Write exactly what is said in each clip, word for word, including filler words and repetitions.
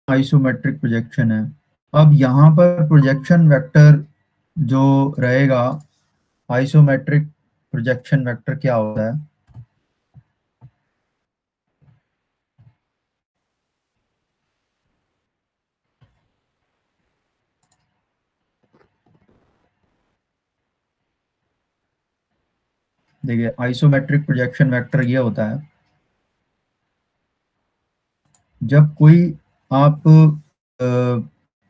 Isometric projection है। अब यहाँ पर प्रोजेक्शन वेक्टर जो रहेगा, आइसोमेट्रिक प्रोजेक्शन वेक्टर क्या होता है? देखिए, आइसोमेट्रिक प्रोजेक्शन वेक्टर ये होता है जब कोई आप अ,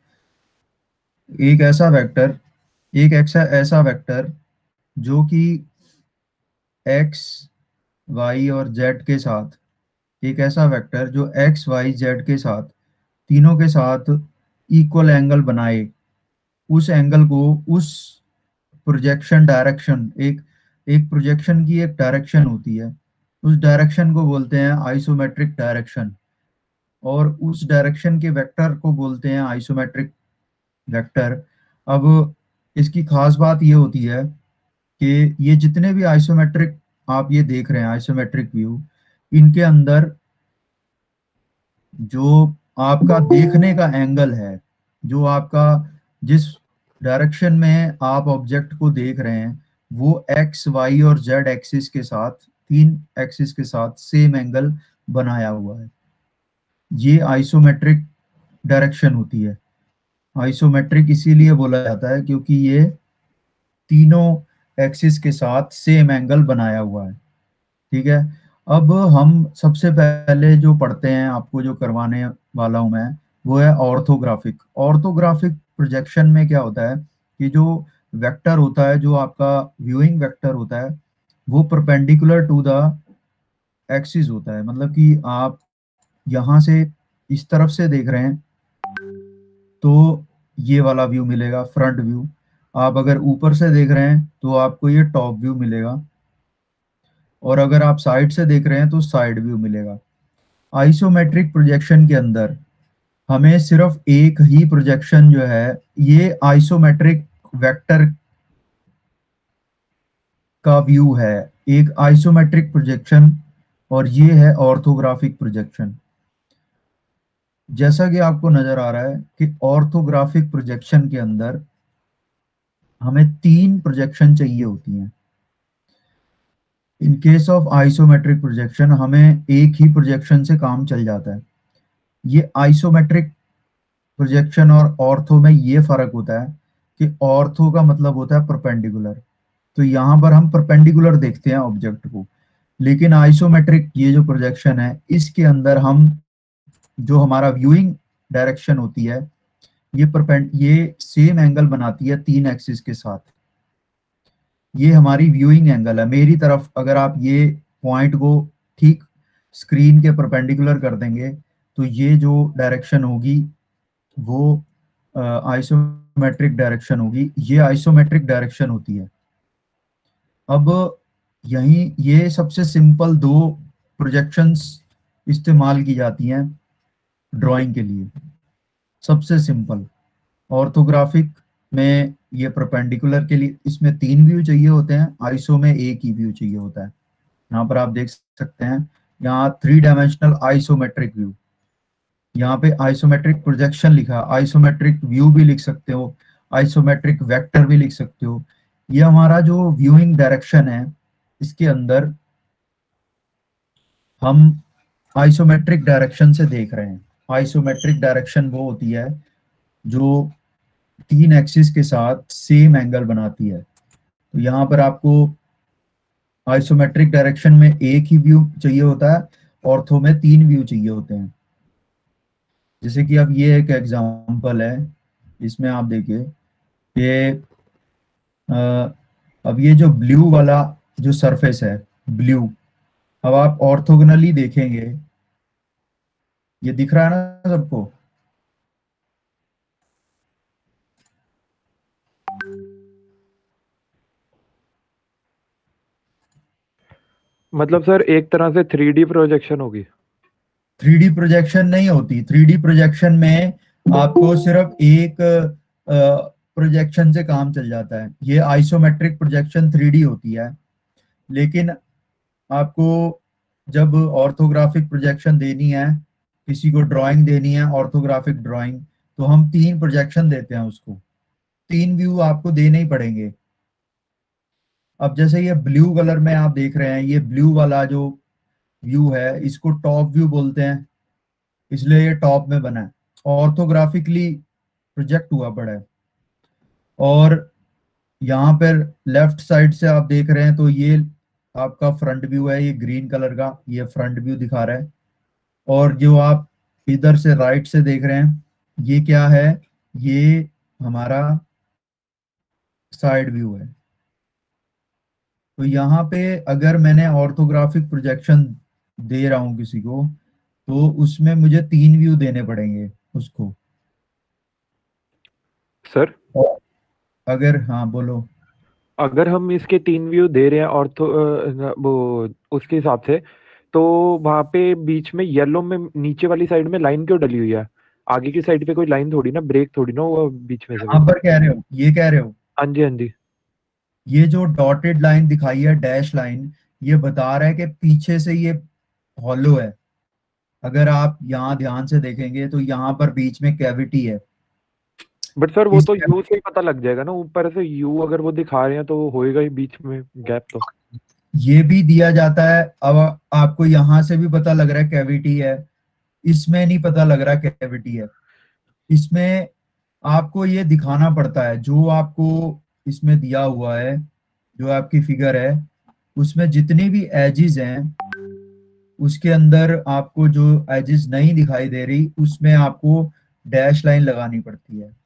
एक ऐसा वेक्टर एक ऐसा ऐसा वेक्टर जो कि एक्स वाई और जेड के साथ एक ऐसा वेक्टर जो एक्स वाई जेड के साथ तीनों के साथ इक्वल एंगल बनाए, उस एंगल को, उस प्रोजेक्शन डायरेक्शन, एक एक प्रोजेक्शन की एक डायरेक्शन होती है, उस डायरेक्शन को बोलते हैं आइसोमेट्रिक डायरेक्शन। और उस डायरेक्शन के वेक्टर को बोलते हैं आइसोमेट्रिक वेक्टर। अब इसकी खास बात ये होती है कि ये जितने भी आइसोमेट्रिक आप ये देख रहे हैं आइसोमेट्रिक व्यू, इनके अंदर जो आपका देखने का एंगल है, जो आपका जिस डायरेक्शन में आप ऑब्जेक्ट को देख रहे हैं, वो एक्स वाई और जेड एक्सिस के साथ, तीन एक्सिस के साथ सेम एंगल बनाया हुआ है। ये आइसोमेट्रिक डायरेक्शन होती है। आइसोमेट्रिक इसीलिए बोला जाता है क्योंकि ये तीनों एक्सिस के साथ सेम एंगल बनाया हुआ है। ठीक है। अब हम सबसे पहले जो पढ़ते हैं, आपको जो करवाने वाला हूं मैं, वो है ऑर्थोग्राफिक। ऑर्थोग्राफिक प्रोजेक्शन में क्या होता है कि जो वेक्टर होता है, जो आपका व्यूइंग वेक्टर होता है, वो परपेंडिकुलर टू द एक्सिस होता है। मतलब कि आप यहाँ से इस तरफ से देख रहे हैं तो ये वाला व्यू मिलेगा, फ्रंट व्यू। आप अगर ऊपर से देख रहे हैं तो आपको ये टॉप व्यू मिलेगा, और अगर आप साइड से देख रहे हैं तो साइड व्यू मिलेगा। आइसोमेट्रिक प्रोजेक्शन के अंदर हमें सिर्फ एक ही प्रोजेक्शन जो है, ये आइसोमेट्रिक वेक्टर का व्यू है, एक आइसोमेट्रिक प्रोजेक्शन, और ये है ऑर्थोग्राफिक प्रोजेक्शन। जैसा कि आपको नजर आ रहा है कि ऑर्थोग्राफिक प्रोजेक्शन के अंदर हमें तीन प्रोजेक्शन चाहिए होती हैं। In case of isometric projection हमें एक ही प्रोजेक्शन से काम चल जाता है। ये आइसोमेट्रिक प्रोजेक्शन और ऑर्थो में ये फर्क होता है कि ऑर्थो का मतलब होता है परपेंडिकुलर, तो यहाँ पर हम परपेंडिकुलर देखते हैं ऑब्जेक्ट को। लेकिन आइसोमेट्रिक ये जो प्रोजेक्शन है, इसके अंदर हम, जो हमारा व्यूइंग डायरेक्शन होती है, ये परपेंड ये सेम एंगल बनाती है तीन एक्सिस के साथ। ये हमारी व्यूइंग एंगल है। मेरी तरफ अगर आप ये पॉइंट को ठीक स्क्रीन के परपेंडिकुलर कर देंगे तो ये जो डायरेक्शन होगी वो आइसोमेट्रिक डायरेक्शन होगी। ये आइसोमेट्रिक डायरेक्शन होती है। अब यही ये सबसे सिंपल दो प्रोजेक्शंस इस्तेमाल की जाती हैं ड्राइंग के लिए। सबसे सिंपल ऑर्थोग्राफिक में ये परपेंडिकुलर के लिए इसमें तीन व्यू चाहिए होते हैं, आइसो में एक ही व्यू चाहिए होता है। यहाँ पर आप देख सकते हैं, यहाँ थ्री डायमेंशनल आइसोमेट्रिक व्यू, यहाँ पे आइसोमेट्रिक प्रोजेक्शन लिखा, आइसोमेट्रिक व्यू भी लिख सकते हो, आइसोमेट्रिक वेक्टर भी लिख सकते हो। ये हमारा जो व्यूइंग डायरेक्शन है, इसके अंदर हम आइसोमेट्रिक डायरेक्शन से देख रहे हैं। आइसोमेट्रिक डायरेक्शन वो होती है जो तीन एक्सिस के साथ सेम एंगल बनाती है। तो यहाँ पर आपको आइसोमेट्रिक डायरेक्शन में एक ही व्यू चाहिए होता है, ऑर्थो में तीन व्यू चाहिए होते हैं। जैसे कि अब ये एक एग्जांपल है, इसमें आप देखिए ये अ, अब ये जो ब्लू वाला जो सरफेस है, ब्लू, अब आप ऑर्थोगोनली देखेंगे, ये दिख रहा है ना सबको? मतलब सर एक तरह से थ्री डी प्रोजेक्शन होगी? थ्री डी प्रोजेक्शन नहीं होती। थ्री डी प्रोजेक्शन में आपको सिर्फ एक प्रोजेक्शन से काम चल जाता है। ये आइसोमेट्रिक प्रोजेक्शन थ्री डी होती है। लेकिन आपको जब ऑर्थोग्राफिक प्रोजेक्शन देनी है किसी को ड्राइंग देनी है, ऑर्थोग्राफिक ड्राइंग, तो हम तीन प्रोजेक्शन देते हैं उसको, तीन व्यू आपको देने ही पड़ेंगे। अब जैसे ये ब्लू कलर में आप देख रहे हैं, ये ब्लू वाला जो व्यू है इसको टॉप व्यू बोलते हैं, इसलिए ये टॉप में बना है, ऑर्थोग्राफिकली प्रोजेक्ट हुआ पड़ा है। और यहाँ पर लेफ्ट साइड से आप देख रहे हैं तो ये आपका फ्रंट व्यू है, ये ग्रीन कलर का, ये फ्रंट व्यू दिखा रहा है। और जो आप इधर से राइट से देख रहे हैं ये क्या है, ये हमारा साइड व्यू है। तो यहाँ पे अगर मैंने ऑर्थोग्राफिक प्रोजेक्शन दे रहा हूं किसी को, तो उसमें मुझे तीन व्यू देने पड़ेंगे उसको। सर और अगर, हाँ बोलो। अगर हम इसके तीन व्यू दे रहे हैं ऑर्थो वो उसके हिसाब से, तो वहां पे बीच में येलो में नीचे वाली साइड में लाइन क्यों डली हुई है? आगे की साइड पे कोई लाइन थोड़ी ना, ब्रेक थोड़ी ना हुआ बीच में से यहाँ कोई। पर कह रहे हो, ये कह रहे हो, हाँ जी, हाँ जी। ये जो डॉटेड लाइन दिखाई है, डैश लाइन, ये बता रहा है कि पीछे से ये हॉलो है। अगर आप यहाँ ध्यान से देखेंगे तो यहाँ पर बीच में कैविटी है। बट सर वो इस तो यू से ही पता लग जाएगा ना, ऊपर से यू अगर वो दिखा रहे हैं तो होएगा ही बीच में गैप तो। ये भी दिया जाता है। अब आपको यहाँ से भी पता लग रहा है कैविटी है, इसमें नहीं पता लग रहा कैविटी है। इसमें आपको ये दिखाना पड़ता है, जो आपको इसमें दिया हुआ है, जो आपकी फिगर है उसमें जितनी भी एजेस हैं, उसके अंदर आपको जो एजेस नहीं दिखाई दे रही उसमें आपको डैश लाइन लगानी पड़ती है।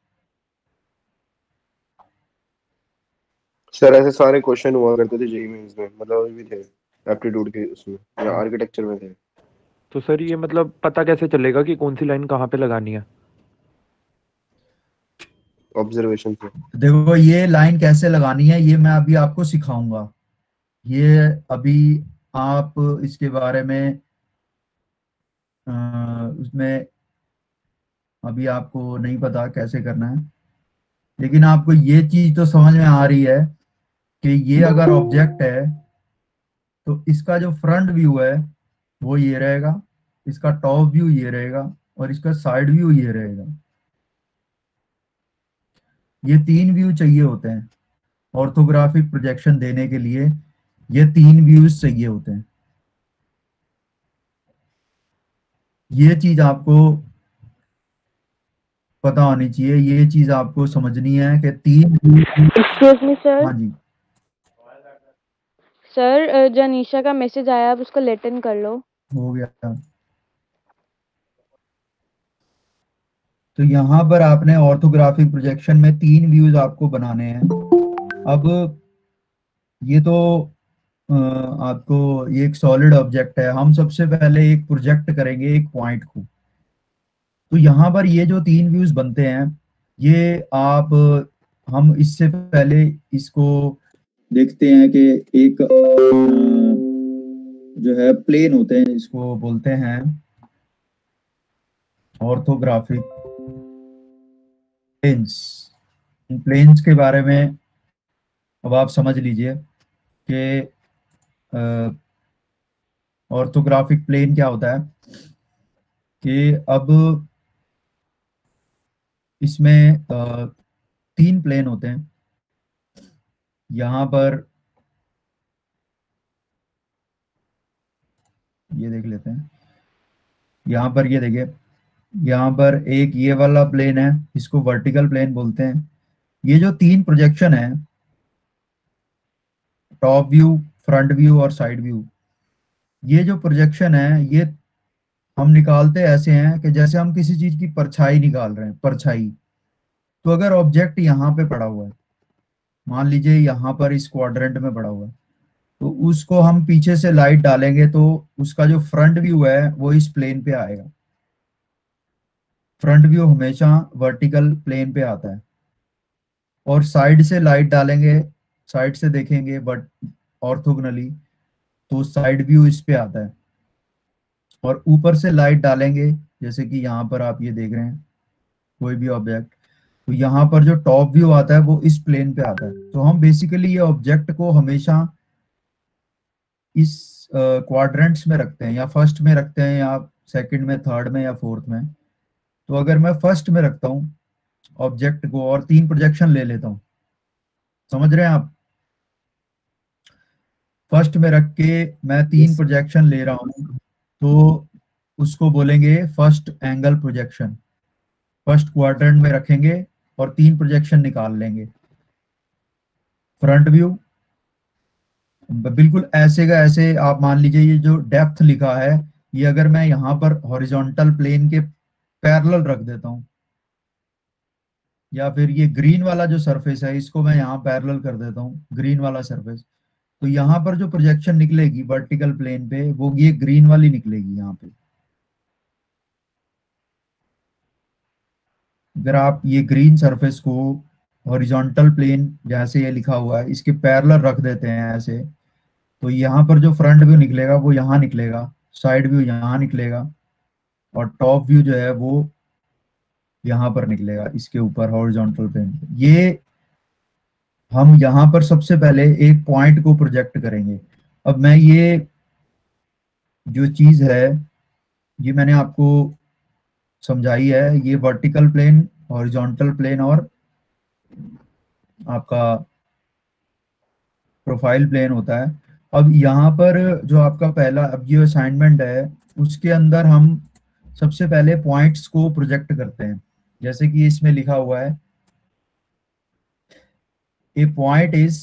सर ऐसे सारे क्वेश्चन हुआ करते थे जेईई मेंस में, मतलब अभी भी थे एप्टीट्यूड के उसमें या आर्किटेक्चर में थे। तो सर ये मतलब पता कैसे चलेगा कि कौन सी लाइन कहाँ पे लगानी है? ऑब्जर्वेशन से। देखो ये लाइन कैसे लगानी है ये मैं अभी आपको सिखाऊंगा। ये अभी आप इसके बारे में अ, उसमें अभी आपको नहीं पता कैसे करना है, लेकिन आपको ये चीज तो समझ में आ रही है कि ये अगर ऑब्जेक्ट है तो इसका जो फ्रंट व्यू है वो ये रहेगा, इसका टॉप व्यू ये रहेगा, और इसका साइड व्यू ये रहेगा। ये तीन व्यू चाहिए होते हैं ऑर्थोग्राफिक प्रोजेक्शन देने के लिए, ये तीन व्यूज चाहिए होते हैं। ये चीज आपको पता होनी चाहिए, ये चीज आपको समझनी है कि तीन एक्सक्यूज मी सर। हाँ जी सर जनीशा का मैसेज आया, आप उसको लेट इन कर लो। हो गया। तो यहाँ पर आपने ऑर्थोग्राफिक प्रोजेक्शन में तीन व्यूज आपको बनाने हैं। अब ये तो अ, आपको ये एक सॉलिड ऑब्जेक्ट है, हम सबसे पहले एक प्रोजेक्ट करेंगे एक पॉइंट को। तो यहाँ पर ये जो तीन व्यूज बनते हैं ये आप, हम इससे पहले इसको देखते हैं कि एक अ, जो है प्लेन होते हैं, इसको बोलते हैं ऑर्थोग्राफिक प्लेन्स। इन प्लेन्स के बारे में अब आप समझ लीजिए कि ऑर्थोग्राफिक प्लेन क्या होता है। कि अब इसमें अ, तीन प्लेन होते हैं। यहाँ पर ये देख लेते हैं, यहाँ पर ये देखिए, यहाँ पर एक ये वाला प्लेन है, इसको वर्टिकल प्लेन बोलते हैं। ये जो तीन प्रोजेक्शन है, टॉप व्यू, फ्रंट व्यू और साइड व्यू, ये जो प्रोजेक्शन है ये हम निकालते ऐसे हैं कि जैसे हम किसी चीज की परछाई निकाल रहे हैं, परछाई। तो अगर ऑब्जेक्ट यहाँ पे पड़ा हुआ है, मान लीजिए यहाँ पर इस क्वाड्रेंट में पड़ा हुआ है, तो उसको हम पीछे से लाइट डालेंगे तो उसका जो फ्रंट व्यू है वो इस प्लेन पे आएगा। फ्रंट व्यू हमेशा वर्टिकल प्लेन पे आता है। और साइड से लाइट डालेंगे, साइड से देखेंगे बट ऑर्थोगोनली, तो साइड व्यू इस पे आता है। और ऊपर से लाइट डालेंगे, जैसे कि यहाँ पर आप ये देख रहे हैं कोई भी ऑब्जेक्ट, तो यहाँ पर जो टॉप व्यू आता है वो इस प्लेन पे आता है। तो हम बेसिकली ये ऑब्जेक्ट को हमेशा इस क्वाड्रेंट्स में रखते हैं, या फर्स्ट में रखते हैं या सेकंड में, थर्ड में या फोर्थ में। तो अगर मैं फर्स्ट में रखता हूँ ऑब्जेक्ट को और तीन प्रोजेक्शन ले लेता हूँ, समझ रहे हैं आप? फर्स्ट में रख के मैं तीन प्रोजेक्शन ले रहा हूँ, तो उसको बोलेंगे first angle projection. First quadrant में रखेंगे और तीन प्रोजेक्शन निकाल लेंगे। फ्रंट व्यू बिल्कुल ऐसे का ऐसे, आप मान लीजिए ये जो डेप्थ लिखा है, ये अगर मैं यहाँ पर हॉरिजॉन्टल प्लेन के पैरेलल रख देता हूँ, या फिर ये ग्रीन वाला जो सरफेस है इसको मैं यहाँ पैरेलल कर देता हूँ, ग्रीन वाला सरफेस, तो यहाँ पर जो प्रोजेक्शन निकलेगी वर्टिकल प्लेन पे वो ये ग्रीन वाली निकलेगी यहाँ पे। अगर आप ये ग्रीन सरफेस को हॉरिजॉन्टल प्लेन जैसे ये लिखा हुआ है इसके पैरेलल रख देते हैं ऐसे, तो यहाँ पर जो फ्रंट व्यू निकलेगा वो यहाँ निकलेगा, साइड व्यू यहाँ निकलेगा, और टॉप व्यू जो है वो यहाँ पर निकलेगा इसके ऊपर हॉरिजॉन्टल प्लेन पे। ये हम यहाँ पर सबसे पहले एक पॉइंट को प्रोजेक्ट करेंगे। अब मैं ये जो चीज है ये मैंने आपको समझाई है, ये वर्टिकल प्लेन, हॉरिजॉन्टल प्लेन और आपका प्रोफाइल प्लेन होता है। अब यहाँ पर जो आपका पहला अब ये असाइनमेंट है उसके अंदर हम सबसे पहले पॉइंट्स को प्रोजेक्ट करते हैं, जैसे कि इसमें लिखा हुआ है a point is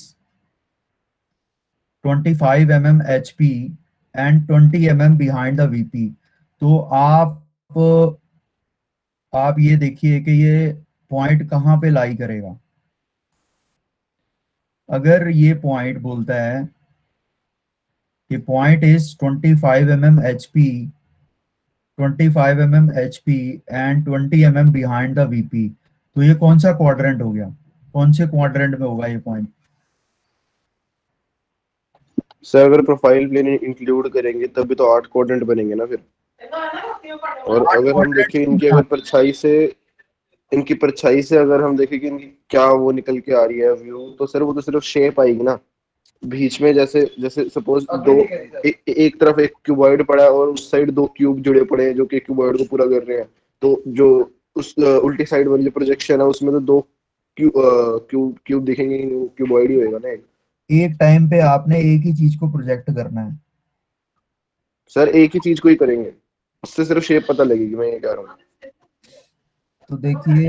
twenty-five millimeters H P and twenty millimeters behind the V P। तो आप आप ये देखिए कि ये पॉइंट कहाँ पे लाई करेगा। अगर ये पॉइंट बोलता है कि point is twenty-five millimeters H P, twenty-five millimeters H P and twenty millimeters behind the V P, तो ये कौन सा क्वाड्रेंट हो गया, कौन से क्वाड्रेंट में होगा ये पॉइंट? सर अगर प्रोफाइल प्लेन इंक्लूड करेंगे तब भी तो आठ क्वाड्रेंट बनेंगे ना फिर। और अगर हम देखें इनकी अगर परछाई से इनकी परछाई से अगर हम देखें कि इनकी क्या वो निकल के आ रही है व्यू, तो सर वो तो सिर्फ शेप आएगी ना बीच में। जैसे जैसे सपोज दो ए, एक तरफ एक क्यूबॉइड पड़ा है और उस साइड दो क्यूब जुड़े पड़े हैं जो कि क्यूबॉइड को पूरा कर रहे हैं, तो जो उस उल्टी साइड वाली जो प्रोजेक्शन है उसमें तो दो क्यूब क्यूब क्यूब दिखेंगे, क्यूबॉइड ही होएगा ना। एक टाइम पे आपने एक ही चीज को प्रोजेक्ट करना है सर, एक ही चीज को ही करेंगे, उससे सिर्फ शेप पता लगेगी, मैं ये कह रहा हूँ। तो देखिए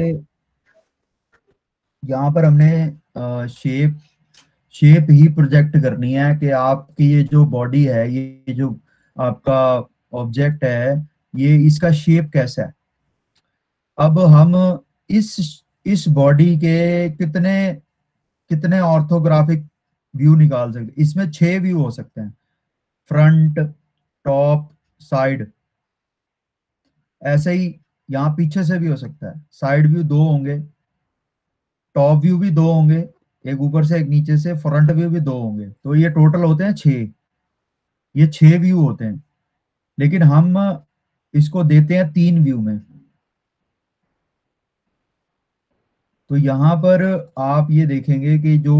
यहाँ पर हमने शेप शेप ही प्रोजेक्ट करनी है कि आपकी ये जो बॉडी है, ये जो आपका ऑब्जेक्ट है, ये इसका शेप कैसा है। अब हम इस इस बॉडी के कितने कितने ऑर्थोग्राफिक व्यू निकाल सकते? इसमें छह व्यू हो सकते हैं, फ्रंट, टॉप, साइड। ऐसे ही यहाँ पीछे से भी हो सकता है, साइड व्यू दो होंगे, टॉप व्यू भी दो होंगे, एक ऊपर से एक नीचे से, फ्रंट व्यू भी दो होंगे, तो ये टोटल होते हैं छह। ये छह व्यू होते हैं, लेकिन हम इसको देते हैं तीन व्यू में। तो यहाँ पर आप ये देखेंगे कि जो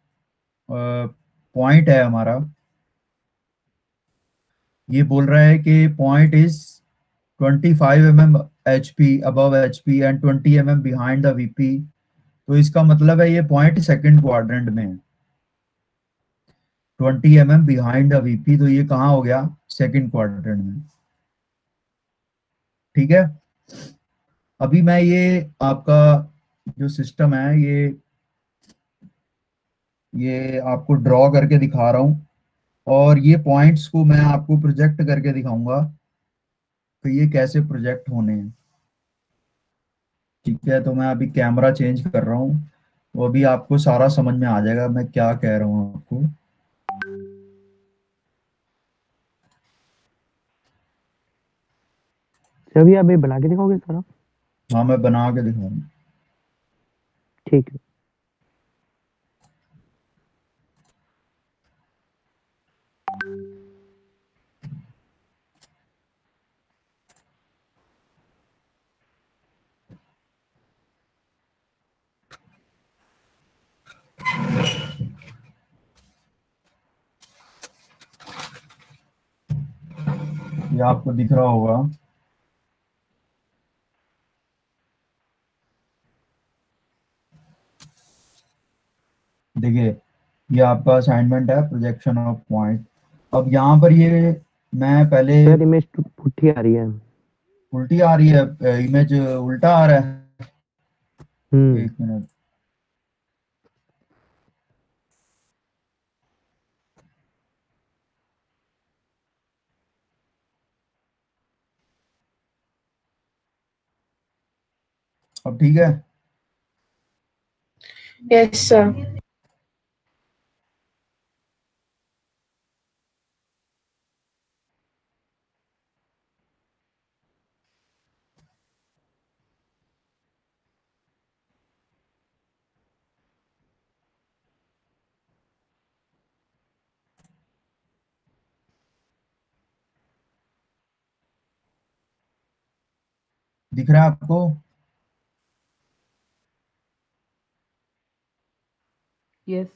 पॉइंट है हमारा, ये बोल रहा है कि point is twenty-five millimeters H P above H P and twenty millimeters behind the V P। तो इसका मतलब है ये पॉइंट सेकंड क्वाड्रेंट में है, twenty millimeters behind the V P, तो ये कहाँ हो गया? सेकंड क्वाड्रेंट में। ठीक है, अभी मैं ये आपका जो सिस्टम है ये ये आपको ड्रॉ करके दिखा रहा हूँ, और ये पॉइंट्स को मैं आपको प्रोजेक्ट करके दिखाऊंगा तो ये कैसे प्रोजेक्ट होने हैं। ठीक है, तो मैं अभी कैमरा चेंज कर रहा हूँ, तो अभी आपको सारा समझ में आ जाएगा मैं क्या कह रहा हूँ आपको। अभी आप ये बना के दिखाओगे सारा? हाँ, मैं बना के दिखाऊंगा। ठीक है। ये आपको दिख रहा होगा। देखिए ये आपका असाइनमेंट है, प्रोजेक्शन ऑफ पॉइंट। अब यहाँ पर ये मैं पहले सर इमेज पुट्ठी आ रही है। उल्टी आ रही है, इमेज उल्टा आ रहा है। हम्म एक मिनट, अब ठीक है? Yes sir. दिख रहा है आपको? यस।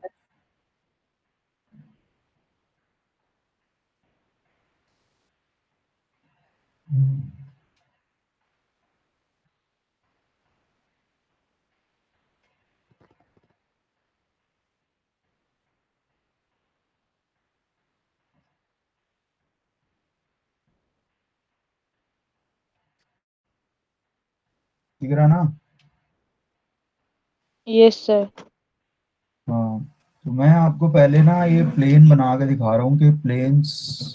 दिख रहा ना? Yes sir. हाँ, तो मैं आपको पहले ना ये प्लेन बना के दिखा रहा हूँ कि प्लेन्स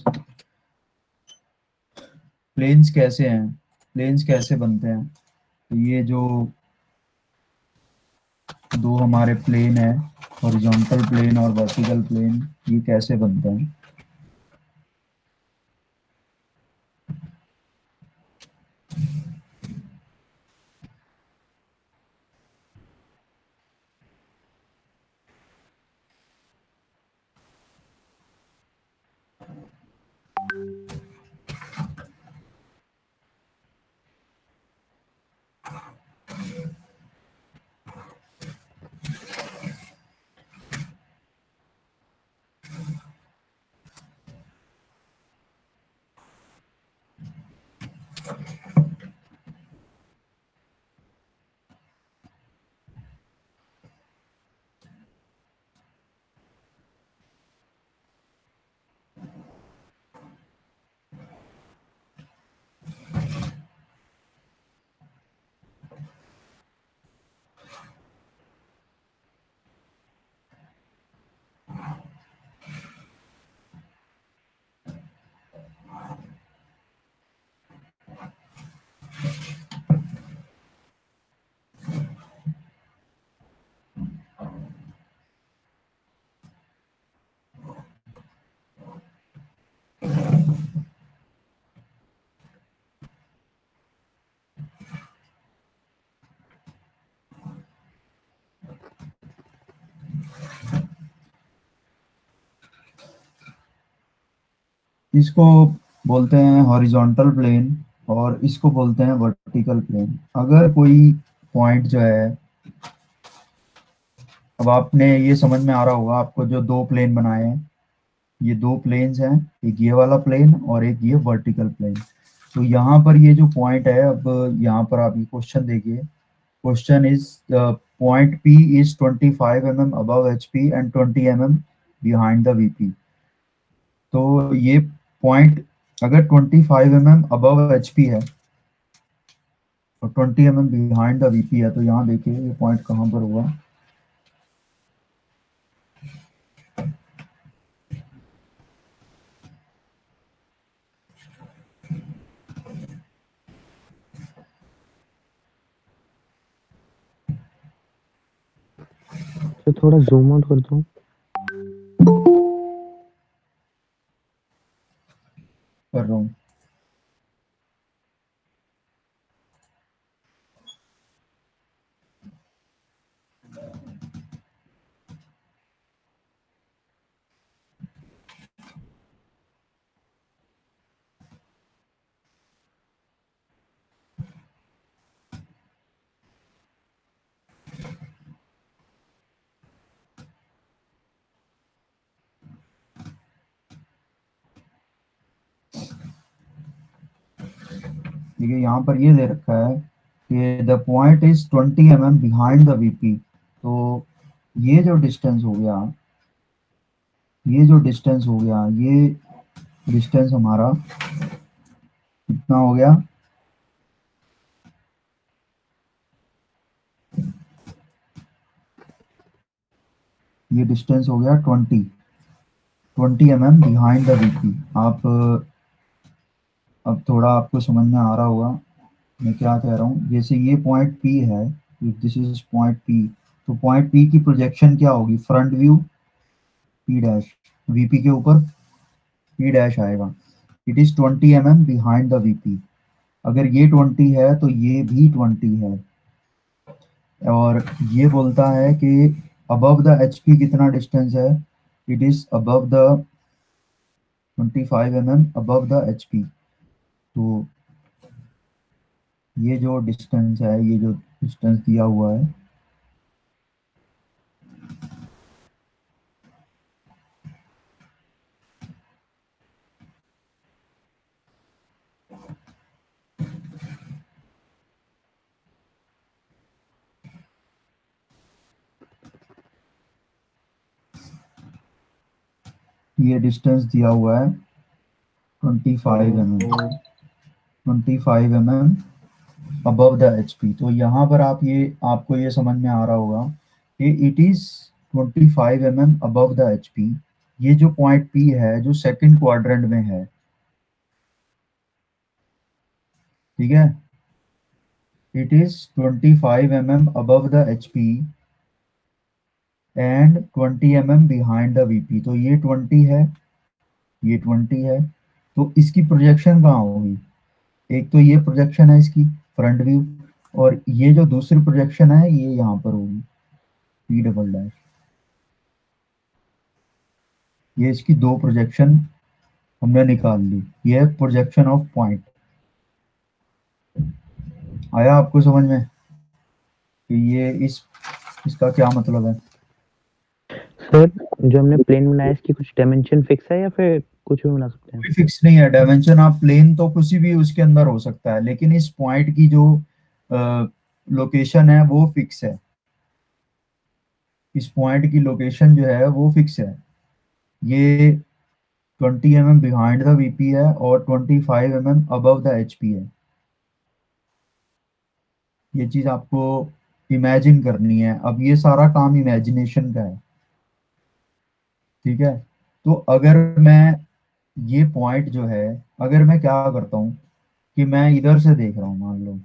प्लेन्स कैसे हैं, प्लेन्स कैसे बनते हैं। तो ये जो दो हमारे प्लेन है, हॉरिजॉन्टल प्लेन और वर्टिकल प्लेन, ये कैसे बनते हैं। इसको बोलते हैं हॉरिजॉन्टल प्लेन और इसको बोलते हैं वर्टिकल प्लेन। अगर कोई पॉइंट जो है, अब आपने ये समझ में आ रहा होगा आपको, जो दो प्लेन बनाए हैं, ये दो प्लेन्स हैं, एक ये वाला प्लेन और एक ये वर्टिकल प्लेन। तो यहाँ पर ये जो पॉइंट है, अब यहाँ पर आप ये क्वेश्चन देखिए, question is point P is twenty-five mm above H P and twenty mm behind the V P। तो ये पॉइंट अगर twenty-five mm above H P है और twenty mm behind the V P है, तो यहाँ देखिए ये पॉइंट कहाँ पर हुआ। तो थोड़ा जूम आउट कर दो। कर रहा हूँ। देखिए यहाँ पर ये दे रखा है कि the point is twenty mm behind the VP. तो ये जो डिस्टेंस हो गया, ये जो डिस्टेंस हो गया, ये डिस्टेंस हमारा कितना हो गया, ये डिस्टेंस हो गया twenty twenty M M behind the VP. आप अब थोड़ा आपको समझ में आ रहा होगा मैं क्या कह रहा हूँ। जैसे ये पॉइंट पी है, दिस इज पॉइंट पी, तो पॉइंट पी की प्रोजेक्शन क्या होगी, front view P dash, VP के ऊपर पी डैश आएगा। It is twenty M M behind the VP. अगर ये ट्वेंटी है तो ये भी ट्वेंटी है। और ये बोलता है कि अबव द एचपी कितना डिस्टेंस है, it is above the twenty five M M above the HP. तो ये जो डिस्टेंस है, ये जो डिस्टेंस दिया हुआ है, ये डिस्टेंस दिया हुआ है twenty five M M twenty five M M above the HP. तो यहाँ पर आप ये आपको ये समझ में आ रहा होगा कि it is twenty five M M above the HP. ये जो पॉइंट पी है जो सेकंड क्वाड्रेंट में है, ठीक है, it is twenty five M M above the HP and twenty M M behind the VP. तो ये ट्वेंटी है, ये ट्वेंटी है, तो इसकी प्रोजेक्शन कहाँ होगी, एक तो ये प्रोजेक्शन है इसकी फ्रंट व्यू, और ये जो दूसरी प्रोजेक्शन है ये यहाँ पर होगी पी डबल डैश। ये इसकी दो प्रोजेक्शन हमने निकाल ली, ये है प्रोजेक्शन ऑफ पॉइंट। आया आपको समझ में कि ये इस इसका क्या मतलब है। सर जो हमने प्लेन बनाया इसकी कुछ डायमेंशन फिक्स है या फिर कुछ भी बना सकते हैं? कोई फिक्स नहीं है डायमेंशन, आप प्लेन तो कुछ भी उसके अंदर हो सकता है, लेकिन इस पॉइंट की जो लोकेशन है वो फिक्स है। इस पॉइंट की लोकेशन जो है वो फिक्स है। ये twenty M M behind the VP है और twenty five M M above the HP है। ये चीज आपको इमेजिन करनी है। अब ये सारा काम इमेजिनेशन का है, ठीक है। तो अगर मैं ये पॉइंट जो है, अगर मैं क्या करता हूँ कि मैं इधर से देख रहा हूँ, मान लो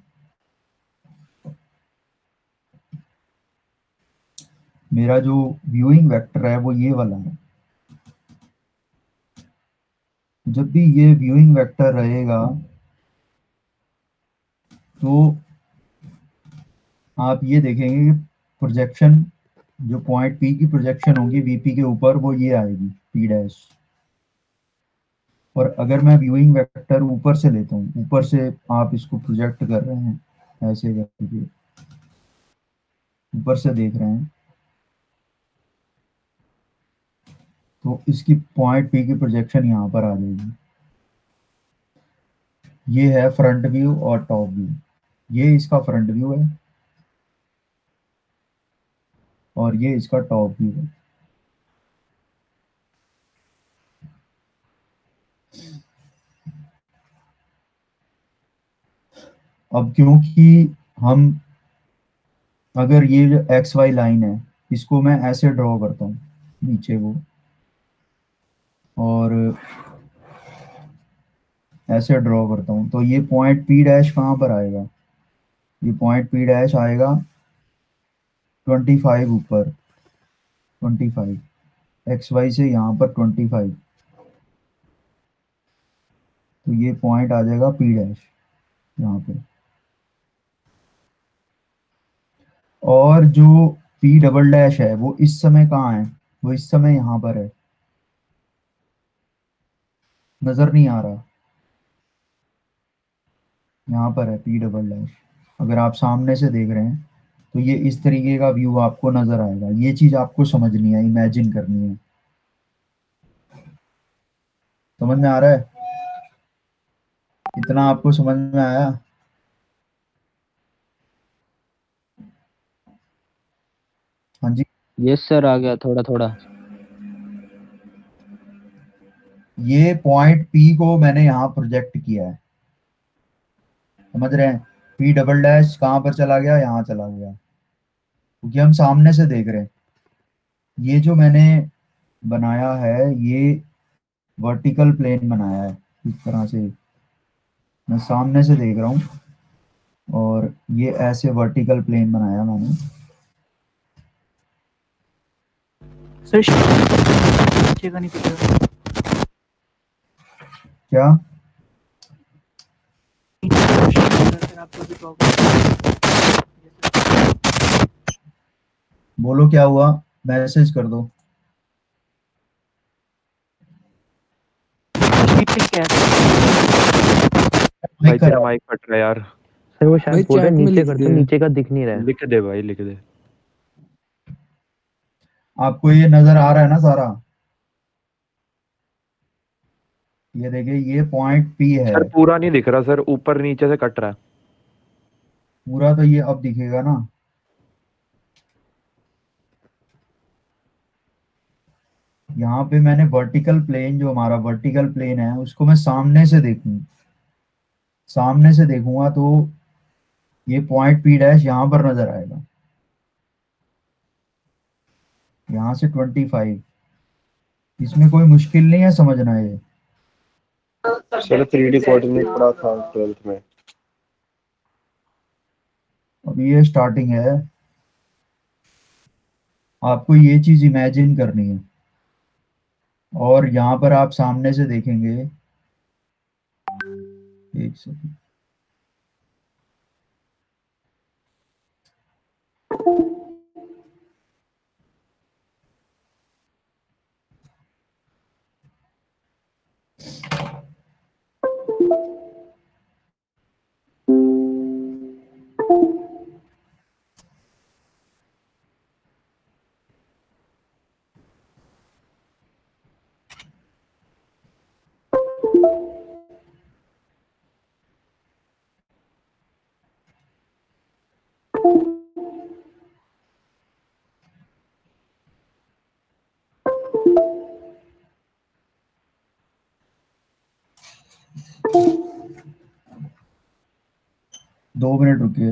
मेरा जो व्यूइंग वेक्टर है वो ये वाला है। जब भी ये व्यूइंग वेक्टर रहेगा तो आप ये देखेंगे कि प्रोजेक्शन जो पॉइंट पी की प्रोजेक्शन होगी वीपी के ऊपर वो ये आएगी पी डैश। और अगर मैं व्यूइंग वेक्टर ऊपर से लेता हूँ, ऊपर से आप इसको प्रोजेक्ट कर रहे हैं ऐसे करके, ऊपर से देख रहे हैं, तो इसकी पॉइंट पी की प्रोजेक्शन यहाँ पर आ जाएगी। ये है फ्रंट व्यू और टॉप व्यू। ये इसका फ्रंट व्यू है और ये इसका टॉप व्यू है। अब क्योंकि हम अगर ये जो एक्स वाई लाइन है इसको मैं ऐसे ड्रॉ करता हूँ नीचे को, और ऐसे ड्रॉ करता हूँ, तो ये पॉइंट पी डैश कहाँ पर आएगा, ये पॉइंट पी डैश आएगा ट्वेंटी फाइव ऊपर, ट्वेंटी फाइव एक्स वाई से यहाँ पर ट्वेंटी फाइव, तो ये पॉइंट आ जाएगा पी डैश यहाँ पे। और जो पी डबल डैश है वो इस समय कहाँ है, वो इस समय यहाँ पर है, नजर नहीं आ रहा, यहाँ पर है पी डबल डैश। अगर आप सामने से देख रहे हैं तो ये इस तरीके का व्यू आपको नजर आएगा। ये चीज आपको समझनी है, इमेजिन करनी है। समझ में आ रहा है, इतना आपको समझ में आया। हाँ जी। यस सर आ गया थोड़ा थोड़ा। ये पॉइंट पी को मैंने यहाँ प्रोजेक्ट किया है, समझ रहे हैं? पी डबल डैश कहाँ पर चला गया, यहाँ चला गया, क्योंकि हम सामने से देख रहे हैं। ये जो मैंने बनाया है ये वर्टिकल प्लेन बनाया है, इस तरह से मैं सामने से देख रहा हूँ, और ये ऐसे वर्टिकल प्लेन बनाया मैंने। सर नीचे का नहीं पता क्या आपको भी प्रॉब्लम? बोलो क्या हुआ, मैसेज कर दो। भाई तेरा माइक फट रहा है यार। सर वो शायद बोल रहे नीचे कर दो, नीचे का दिख नहीं रहा है। लिख दे भाई, लिख दे। आपको ये नजर आ रहा है ना सारा? ये देखिए ये पॉइंट पी है। सर पूरा नहीं दिख रहा सर, ऊपर नीचे से कट रहा है। पूरा तो ये अब दिखेगा ना। यहाँ पे मैंने वर्टिकल प्लेन, जो हमारा वर्टिकल प्लेन है उसको मैं सामने से देखूं, सामने से देखूंगा तो ये पॉइंट पी डैश यहाँ पर नजर आएगा, यहाँ से पच्चीस। इसमें कोई मुश्किल नहीं है समझना। ये सर थ्री डी कोऑर्डिनेट पढ़ा था ट्वेल्थ में। अब ये स्टार्टिंग है, आपको ये चीज इमेजिन करनी है, और यहाँ पर आप सामने से देखेंगे। एक सेकंड, दो मिनट रुकिए।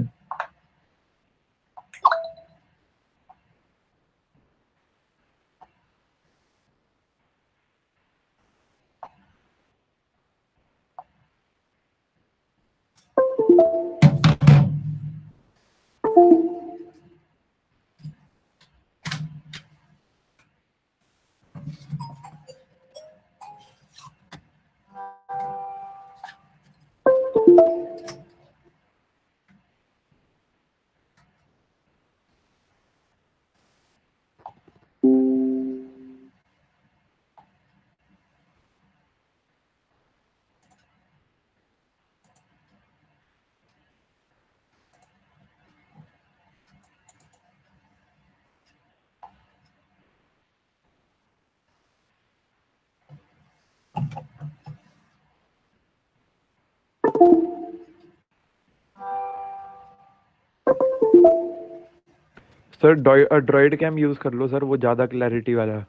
सर ड्रॉइड कैम यूज कर लो सर, वो ज्यादा क्लैरिटी वाला है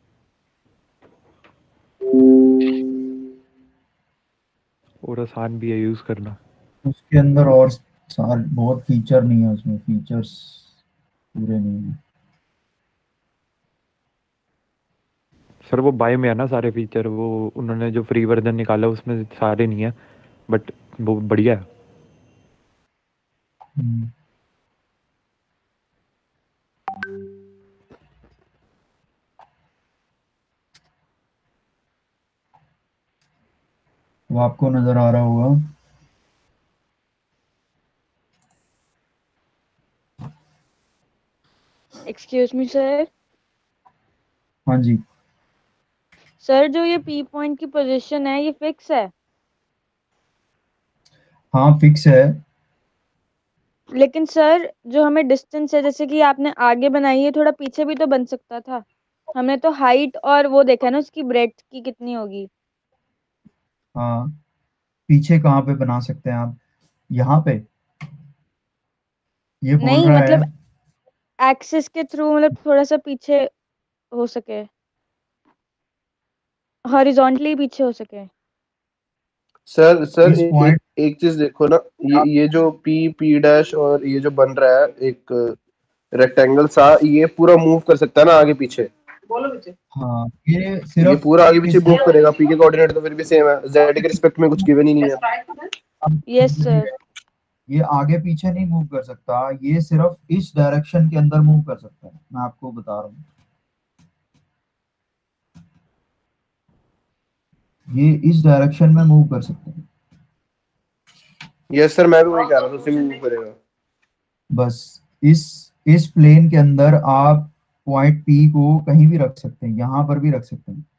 और आसान भी है यूज करना। उसके अंदर और सार बहुत फीचर नहीं है, उसमें फीचर्स पूरे नहीं है सर। वो बाय में है ना सारे फीचर, वो उन्होंने जो फ्री वर्जन निकाला उसमें सारे नहीं है, बट वो बढ़िया है। वो आपको नजर आ रहा होगा। Excuse me sir. हाँ जी। सर जो ये पी पॉइंट की पोजीशन है ये फिक्स है? हाँ फिक्स है। लेकिन सर जो हमें डिस्टेंस है, जैसे कि आपने आगे बनाई है, थोड़ा पीछे भी तो बन सकता था। हमने तो हाइट और वो देखा ना उसकी ब्रेड्थ की कितनी होगी। हाँ पीछे कहाँ पे बना सकते हैं आप? यहाँ पे ये बोल नहीं रहा मतलब है। एक्सिस के थ्रू मतलब थोड़ा सा पीछे हो सके, हॉरिजॉन्टली पीछे हो सके। सर सर इस ए, एक पॉइंट एक चीज देखो ना, ये ये जो पी पी डैश और ये जो बन रहा है एक रेक्टेंगल सा, ये पूरा मूव कर सकता है ना आगे पीछे। हाँ, ये ये सिर्फ पूरा आगे पीछे इस मूव करेगा, पी के कोऑर्डिनेट तो फिर भी सेम है, जेड के रिस्पेक्ट में कुछ गिवन ही नहीं है। Yes sir. ये आगे पीछे नहीं मूव कर सकता, ये सिर्फ इस डायरेक्शन के अंदर मूव कर सकता है, मैं आपको बता रहा हूँ। ये इस डायरेक्शन में मूव कर सकते हैं। यस सर, मैं भी वही कह रहा था, उसे मूव करेगा। बस इस इस प्लेन के अंदर आप पॉइंट पी को कहीं भी रख सकते हैं, यहां पर भी रख सकते हैं।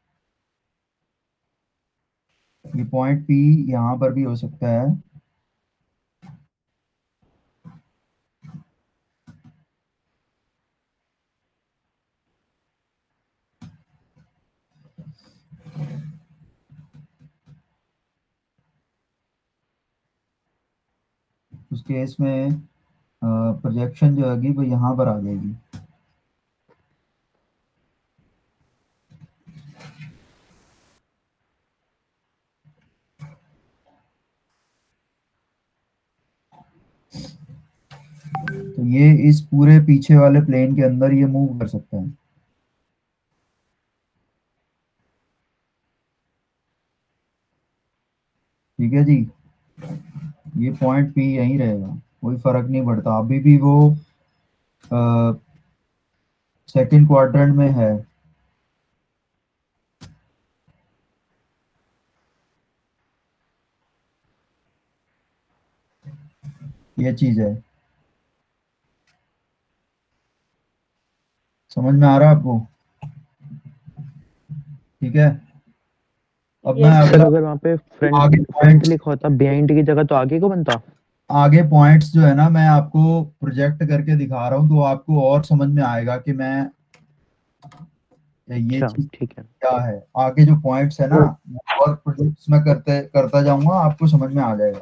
ये पॉइंट पी यहां पर भी हो सकता है। उस केस में प्रोजेक्शन जो होगी वो यहाँ पर आ जाएगी। तो ये इस पूरे पीछे वाले प्लेन के अंदर ये मूव कर सकता है। ठीक है जी, ये पॉइंट पी यहीं रहेगा, कोई फर्क नहीं पड़ता। अभी भी वो सेकंड क्वाड्रेंट में है। ये चीज है, समझ में आ रहा है आपको? ठीक है, अब मैं Yes, सर अगर वहाँ पे फ्रंट आगे फ्रंट लिखा होता बिहाइंड की जगह तो आगे को बनता। आगे पॉइंट्स जो है ना, मैं आपको प्रोजेक्ट करके दिखा रहा हूँ तो आपको और समझ में आएगा कि मैं ये अच्छा चीज ठीक है। क्या है। आगे जो पॉइंट्स है ना, और प्रोजेक्ट्स में करते करता जाऊंगा, आपको समझ में आ जाएगा।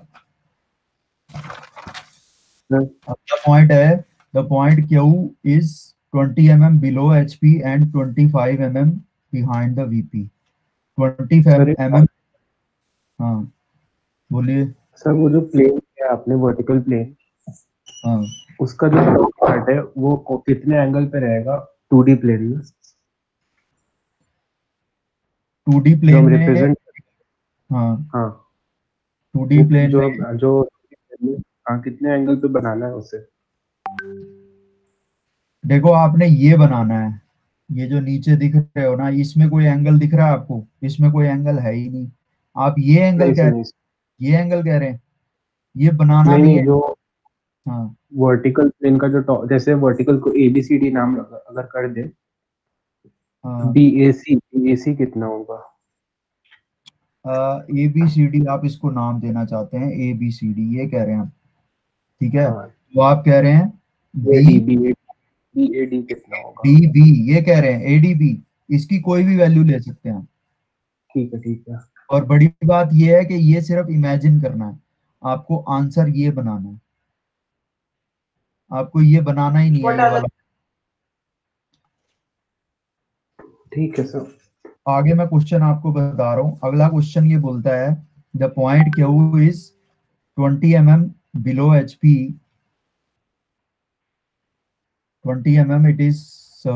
अब द पॉइंट है, the point Q is twenty M M below H P and twenty five M M behind the VP. Twenty five M M. हाँ बोलिए। सर वो जो प्लेन है आपने वर्टिकल प्लेन, हाँ, उसका जो पार्ट है वो को- कितने एंगल पे रहेगा टू डी प्लेन में? टू डी जो प्लेन हम में। रिप्रेजेंट, हाँ, हाँ टू डी वो प्लेन जो में जो हाँ कितने एंगल पे बनाना है उसे? देखो, आपने ये बनाना है, ये जो नीचे दिख रहे हो ना, इसमें कोई एंगल दिख रहा है आपको? इसमें कोई एंगल है ही नहीं। आप ये एंगल नहीं कह सर, रहे नहीं हैं, ये एंगल कह रहे हैं, ये बनाना नहीं भी नहीं है। जो हाँ, वर्टिकल प्लेन का जो टॉप, जैसे वर्टिकल को ए बी सी डी नाम लगा- अगर कर दे, हाँ, बी ए सी, बी ए सी कितना होगा? ए बी सी डी आप इसको नाम देना चाहते हैं, ए बी सी डी ये कह रहे हैं आप। ठीक है, हाँ तो आप कह रहे हैं A B D B A B A D कितना होगा? डी बी, ये कह रहे हैं ए डी बी। इसकी कोई भी वैल्यू ले सकते हैं आप। ठीक है ठीक है। और बड़ी बात ये है कि ये सिर्फ इमेजिन करना है, आपको आंसर ये बनाना है, आपको ये बनाना ही नहीं है ये वाला। ठीक है सर। आगे मैं क्वेश्चन आपको बता रहा हूँ। अगला क्वेश्चन ये बोलता है the point Q is twenty M M below H P, twenty M M it is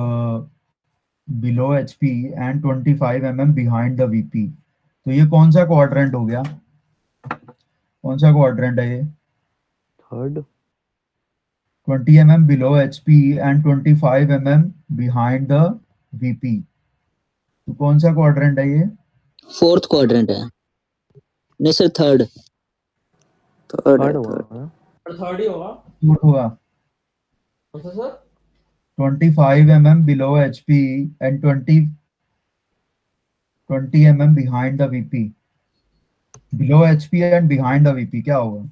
below H P and twenty five M M behind the VP. तो ये कौन सा क्वाड्रेंट हो गया? कौन सा क्वाड्रेंट है ये? Third. Twenty M M below H P and twenty five M M behind the VP. तो कौन सा क्वाड्रेंट है ये? फोर्थ क्वाड्रेंट है। नहीं सर, थर्ड थर्ड है, थर्ड थर्ड होगा। थर्ड ही होगा। झूठ होगा। कौन सा sir? Twenty five M M below H P and twenty twenty M M behind the VP. Below H P and behind the VP क्या होगा?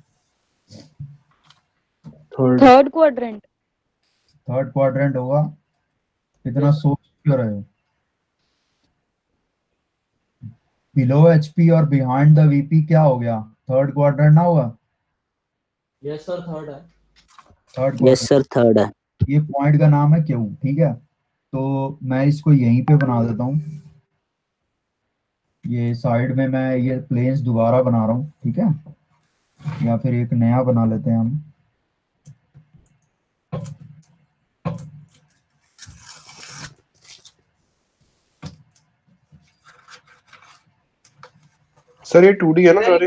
Third third quadrant. Third quadrant होगा। इतना सोच क्यों रहे हो? बिलो एच पी और behind the VP क्या हो गया? थर्ड क्वाड्रेंट ना हुआ? यस सर, थर्ड है। थर्ड यस सर, थर्ड है। ये पॉइंट का नाम है क्यू, ठीक है। तो मैं इसको यहीं पे बना देता हूँ, ये साइड में मैं ये प्लेन्स दोबारा बना रहा हूँ, ठीक है, या फिर एक नया बना लेते हैं हम। सर ये टू डी है ना सारे?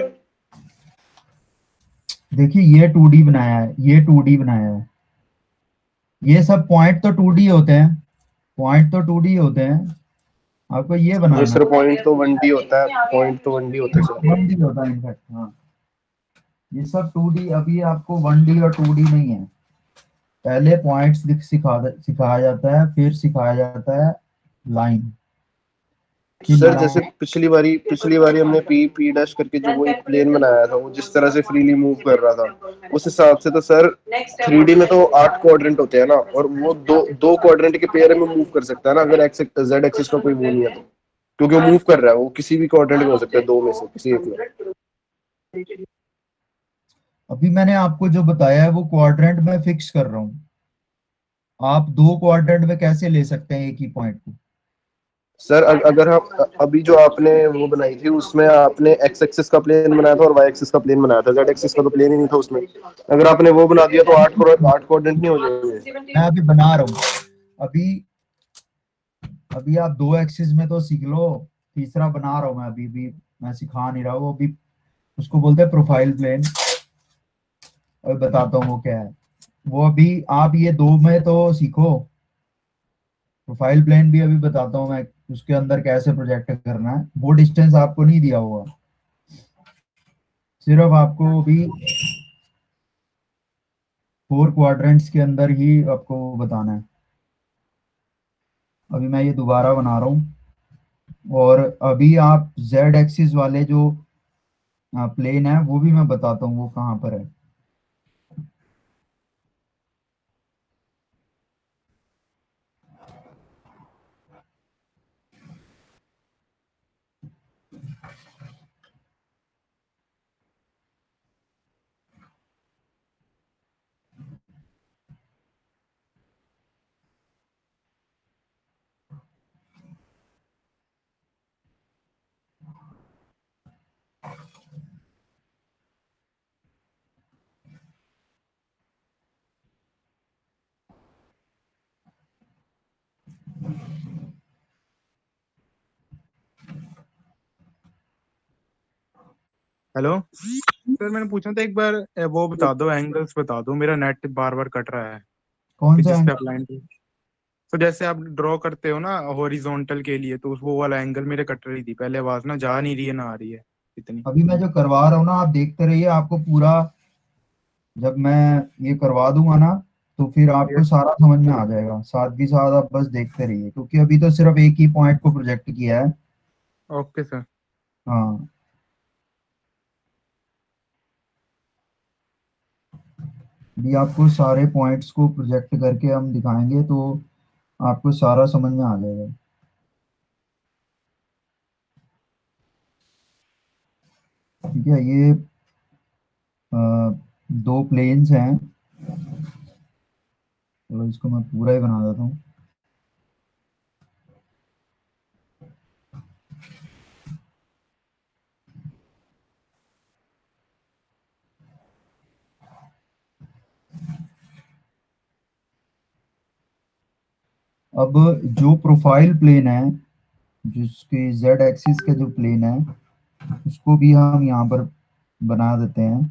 देखिए ये टू डी बनाया है, ये टू डी बनाया है, ये सब पॉइंट तो टू डी होते हैं, पॉइंट तो टू डी होते हैं, आपको ये बनाना ये है। सर पॉइंट तो वन डी होता है, पॉइंट तो वन डी होता है सर। वन डी होता है इनफैक्ट, हाँ। ये सब टू डी, अभी आपको वन डी और टू डी नहीं है। पहले पॉइंट्स सिखा सिखाया जाता है, फिर सिखाया जाता है लाइन। सर जैसे पिछली बारी पिछली बारी हमने पी पी डैश करके जो वो एक प्लेन बनाया था, वो जिस तरह से फ्रीली मूव कर रहा था, उस हिसाब से तो सर थ्री डी में तो आठ क्वाड्रेंट होते हैं ना, और वो दो दो क्वाड्रेंट के पेयर में मूव कर सकता है ना, अगर एक्स जेड एक्सिस का कोई वो नहीं है तो, क्योंकि वो मूव कर रहा है, वो किसी भी क्वाड्रेंट में हो सकता है, दो में से किसी एक में। अभी मैंने आपको जो बताया है वो क्वाड्रेंट में फिक्स कर रहा हूँ, आप दो क्वाड्रेंट में कैसे ले सकते हैं एक ही पॉइंट को? सर अगर हम अभी जो आपने वो बनाई थी उसमें आपने एक्स एक्सिस का प्लेन बनाया था और वाई एक्सिस का प्लेन बनाया था, जेड एक्सिस का तो प्लेन ही नहीं था उसमें। अगर आपने वो बना दिया तो आठ आठ क्वाड्रेंट नहीं हो जाएंगे? मैं अभी बना रहा हूँ, अभी अभी आप दो एक्सिस में तो सीख लो, तीसरा बना रहा हूँ मैं, अभी भी मैं सिखा नहीं रहा हूँ अभी, उसको बोलते हैं प्रोफाइल प्लेन। और बताता हूँ वो क्या है, वो अभी आप ये दो में तो सीखो, प्रोफाइल प्लेन भी अभी बताता हूँ मैं, उसके अंदर कैसे प्रोजेक्ट करना है। वो डिस्टेंस आपको नहीं दिया हुआ, सिर्फ आपको भी फोर क्वाड्रेंट्स के अंदर ही आपको बताना है। अभी मैं ये दोबारा बना रहा हूँ, और अभी आप जेड एक्सिस वाले जो प्लेन है वो भी मैं बताता हूँ वो कहाँ पर है। हेलो सर, मैंने पूछना था एक बार, ए, वो बता दो, एंगल्स बता दो, मेरा नेट बार बार कट रहा है कौन सा जिस पे एंगल? आप लाइन पे, तो जैसे आप ड्रॉ करते हो ना हॉरिजॉन्टल के लिए, तो उस वो वाला एंगल मेरे कट रही थी पहले, आवाज ना जा नहीं रही है ना आ रही है इतनी। अभी मैं जो करवा रहा हूँ ना, आप देखते रहिए, आपको पूरा जब मैं ये करवा दूंगा ना तो फिर आपको सारा समझ में आ जाएगा, साथ ही साथ आप बस देखते रहिए, क्योंकि अभी तो सिर्फ एक ही पॉइंट को प्रोजेक्ट किया है। Okay sir. हाँ, अभी आपको सारे पॉइंट्स को प्रोजेक्ट करके हम दिखाएंगे तो आपको सारा समझ में आ जाएगा। ठीक है, ये आ, दो प्लेन्स हैं, चलो इसको मैं पूरा ही बना देता हूँ। अब जो प्रोफाइल प्लेन है, जिसके जेड एक्सिस का जो प्लेन है, उसको भी हम यहाँ पर बना देते हैं।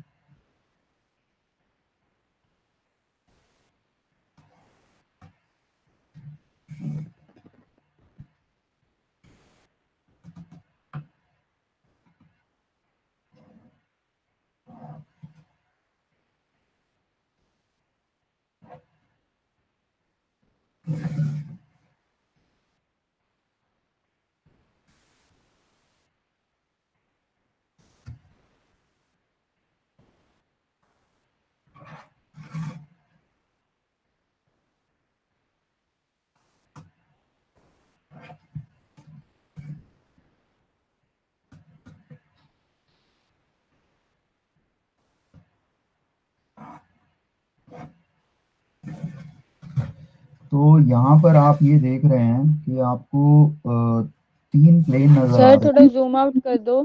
तो यहाँ पर आप ये देख रहे हैं कि आपको अ, तीन प्लेन नजर आ सर रहे थोड़ा हैं। जूम आउट कर दो।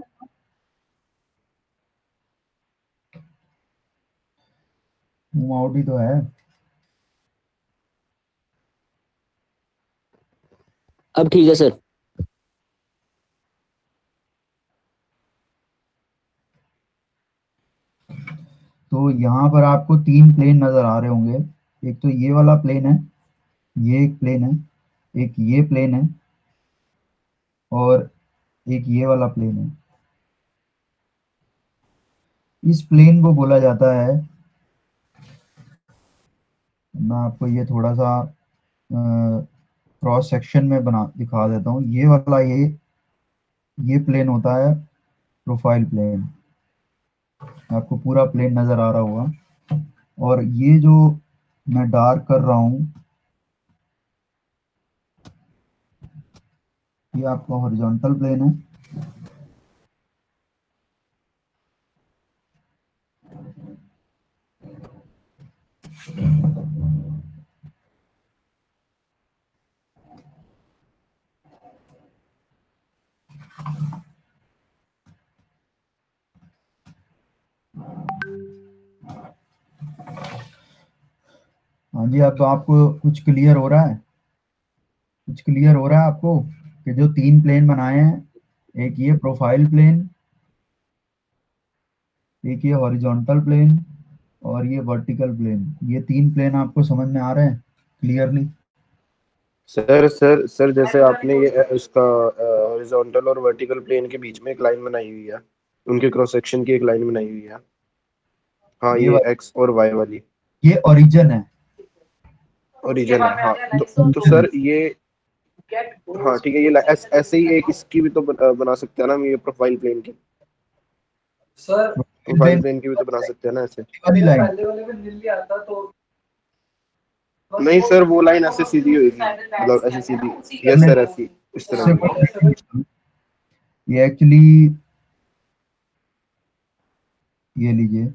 जूम आउट ही तो है। अब ठीक है सर। तो यहाँ पर आपको तीन प्लेन नजर आ रहे होंगे। एक तो ये वाला प्लेन है, ये एक प्लेन है, एक ये प्लेन है, और एक ये वाला प्लेन है। इस प्लेन को बोला जाता है, मैं आपको ये थोड़ा सा क्रॉस सेक्शन में बना दिखा देता हूँ। ये वाला ये ये प्लेन होता है प्रोफाइल प्लेन। आपको पूरा प्लेन नजर आ रहा होगा। और ये जो मैं डार्क कर रहा हूँ, ये आपका हॉरिजॉन्टल प्लेन है। हाँ जी, अब तो आपको कुछ क्लियर हो रहा है? कुछ क्लियर हो रहा है आपको कि जो तीन प्लेन बनाए हैं, एक ये प्रोफाइल प्लेन, एक ये हॉरिजॉन्टल प्लेन, और ये वर्टिकल प्लेन, ये तीन प्लेन आपको समझ में आ रहे हैं क्लियरली? सर सर सर जैसे आपने ये इसका हॉरिजॉन्टल और वर्टिकल प्लेन के बीच में एक लाइन बनाई हुई है, उनके क्रॉस सेक्शन की एक लाइन बनाई हुई है। हाँ, ये ये वाली, एक्स और वाई वाली ये ओरिजिन है। ओरिजिन है। हाँ, तो, तो origin है। सर ये, हाँ ठीक है, ये ऐस, ऐसे ही एक इसकी भी तो बना, बना सकते हैं ना हम, ये प्रोफाइल प्लेन की, sir profile profile plane plane की भी तो बना सकते हैं ना ऐसे। वाली मेरा लाइन। पहले वाले में नील नहीं आता तो नहीं सर, वो लाइन ऐसे सीधी होगी, मतलब ऐसे सीधी। यस सर, ऐसी इस तरह इससे की। कोई दिक्कत नहीं। ये एक्चुअली, ये लीजिए,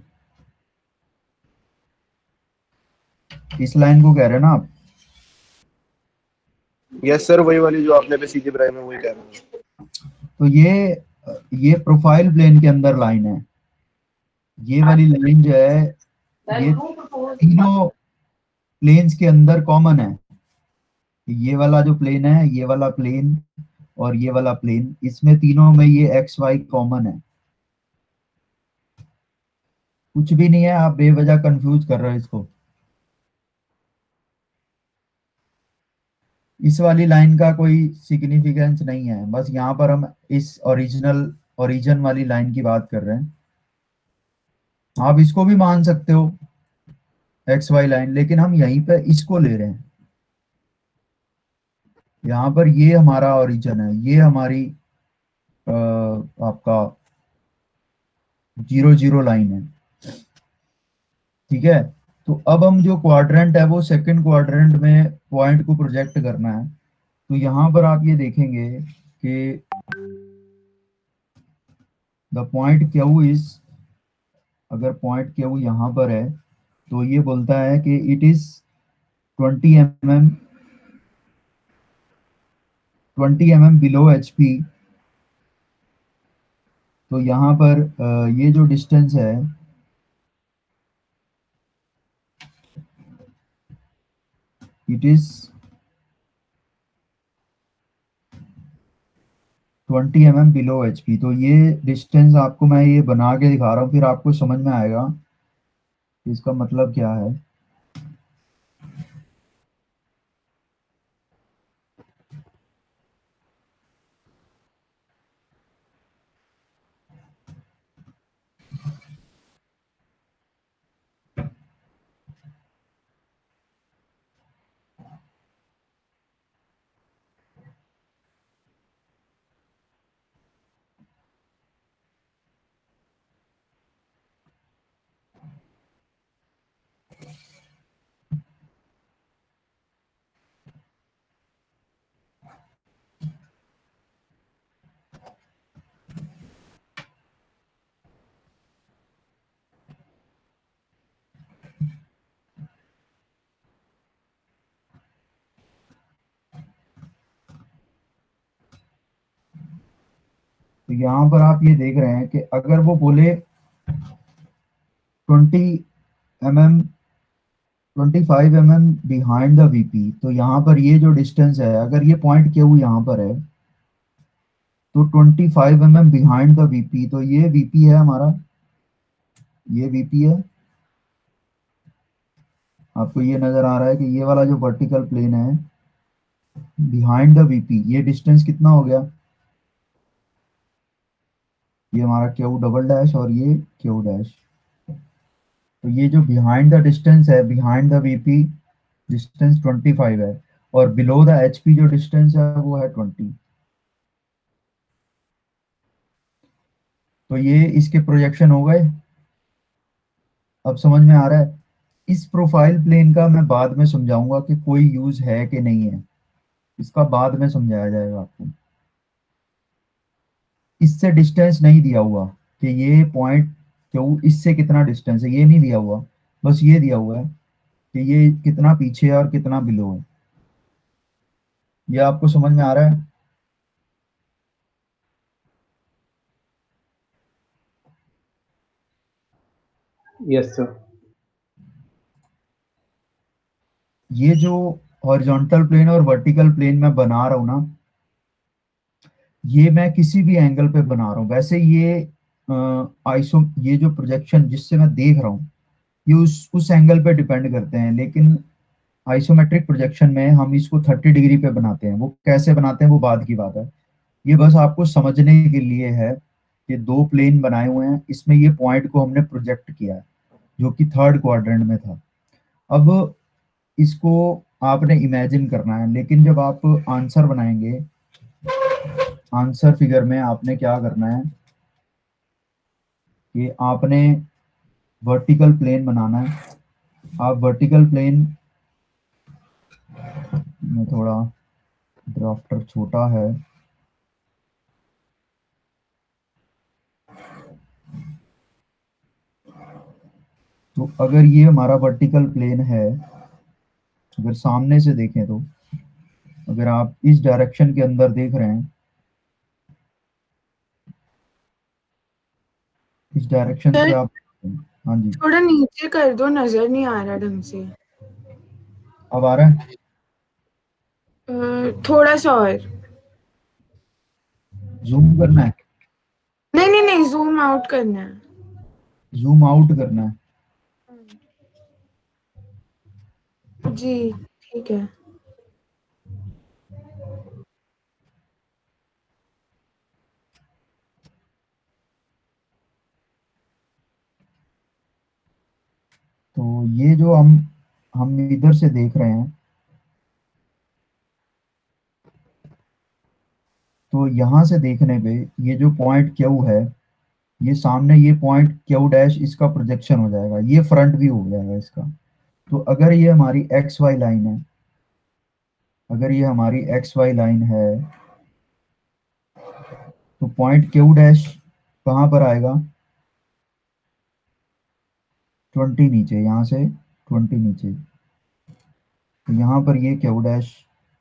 इस लाइन को कह रहे हैं ना आप? यस सर, वही वाली जो आपने पे सीधी बनाई, मैं वही कह रहा हूँ। तो ये ये प्रोफाइल प्लेन के अंदर लाइन है। ये वाली लाइन जो है, ये तीनों प्लेन्स के अंदर कॉमन है। ये वाला जो प्लेन है, ये वाला प्लेन और ये वाला प्लेन, इसमें तीनों में ये एक्स वाई कॉमन है। कुछ भी नहीं है, आप बेवजह कंफ्यूज कर रहे हो इसको। इस वाली लाइन का कोई सिग्निफिकेंस नहीं है, बस यहाँ पर हम इस ओरिजिनल ओरिजिन वाली लाइन की बात कर रहे हैं। आप इसको भी मान सकते हो एक्स वाई लाइन, लेकिन हम यहीं पे इसको ले रहे हैं। यहाँ पर ये हमारा ओरिजिन है, ये हमारी आ, आपका जीरो जीरो लाइन है। ठीक है, तो अब हम जो क्वाड्रेंट है वो सेकंड क्वाड्रेंट में पॉइंट को प्रोजेक्ट करना है। तो यहाँ पर आप ये देखेंगे कि द पॉइंट क्यू इज, अगर पॉइंट क्यू यहाँ पर है तो ये बोलता है कि it is twenty M M twenty M M below H P. तो यहाँ पर अ, ये जो डिस्टेंस है, it is twenty M M below H P. तो ये डिस्टेंस आपको मैं ये बना के दिखा रहा हूँ, फिर आपको समझ में आएगा कि इसका मतलब क्या है। तो यहाँ पर आप ये देख रहे हैं कि अगर वो बोले twenty M M twenty five M M behind the VP, तो यहाँ पर ये जो डिस्टेंस है, अगर ये पॉइंट क्यू यहाँ पर है तो twenty five M M behind the VP, तो ये वीपी है हमारा, ये वीपी है। आपको ये नजर आ रहा है कि ये वाला जो वर्टिकल प्लेन है बिहाइंड द वीपी, ये डिस्टेंस कितना हो गया, ये हमारा क्यू डबल डैश और ये क्यू डैश। तो ये जो बिहाइंड द डिस्टेंस है, behind the VP distance twenty five है, और बिलो द एचपी जो डिस्टेंस है वो है ट्वेंटी। तो ये इसके प्रोजेक्शन हो गए। अब समझ में आ रहा है। इस प्रोफाइल प्लेन का मैं बाद में समझाऊंगा कि कोई यूज है कि नहीं है, इसका बाद में समझाया जाएगा आपको। इससे डिस्टेंस नहीं दिया हुआ कि ये पॉइंट क्यों, इससे कितना डिस्टेंस है ये नहीं दिया हुआ, बस ये दिया हुआ है कि ये कितना पीछे है और कितना बिलो है। ये आपको समझ में आ रहा है। Yes sir. ये जो हॉरिजॉन्टल प्लेन और वर्टिकल प्लेन मैं बना रहा हूं ना, ये मैं किसी भी एंगल पे बना रहा हूं। वैसे ये आइसो ये जो प्रोजेक्शन जिससे मैं देख रहा हूं ये उस उस एंगल पे डिपेंड करते हैं, लेकिन आइसोमेट्रिक प्रोजेक्शन में हम इसको थर्टी डिग्री पे बनाते हैं। वो कैसे बनाते हैं वो बाद की बात है, ये बस आपको समझने के लिए है कि दो प्लेन बनाए हुए हैं, इसमें ये पॉइंट को हमने प्रोजेक्ट किया है जो कि थर्ड क्वाड्रेंट में था। अब इसको आपने इमेजिन करना है, लेकिन जब आप आंसर बनाएंगे, आंसर फिगर में आपने क्या करना है कि आपने वर्टिकल प्लेन बनाना है। आप वर्टिकल प्लेन में, थोड़ा ड्राफ्टर छोटा है, तो अगर ये हमारा वर्टिकल प्लेन है, अगर सामने से देखें तो अगर आप इस डायरेक्शन के अंदर देख रहे हैं, इस डायरेक्शन से आप, हाँ जी थोड़ा नीचे कर दो, नजर नहीं आ रहा ढंग से। अब आ रहा है? अ, थोड़ा सा और। जूम करना है? नहीं नहीं नहीं, जूम आउट करना है। जूम आउट करना है। जी ठीक है। तो ये जो हम हम इधर से देख रहे हैं, तो यहाँ से देखने पे ये जो पॉइंट क्यू है, ये सामने ये पॉइंट क्यू डैश, इसका प्रोजेक्शन हो जाएगा, ये फ्रंट व्यू हो जाएगा इसका। तो अगर ये हमारी एक्स वाई लाइन है, अगर ये हमारी एक्स वाई लाइन है, तो पॉइंट क्यू डैश कहाँ पर आएगा, ट्वेंटी नीचे, यहाँ से ट्वेंटी नीचे। तो यहाँ पर ये Q dash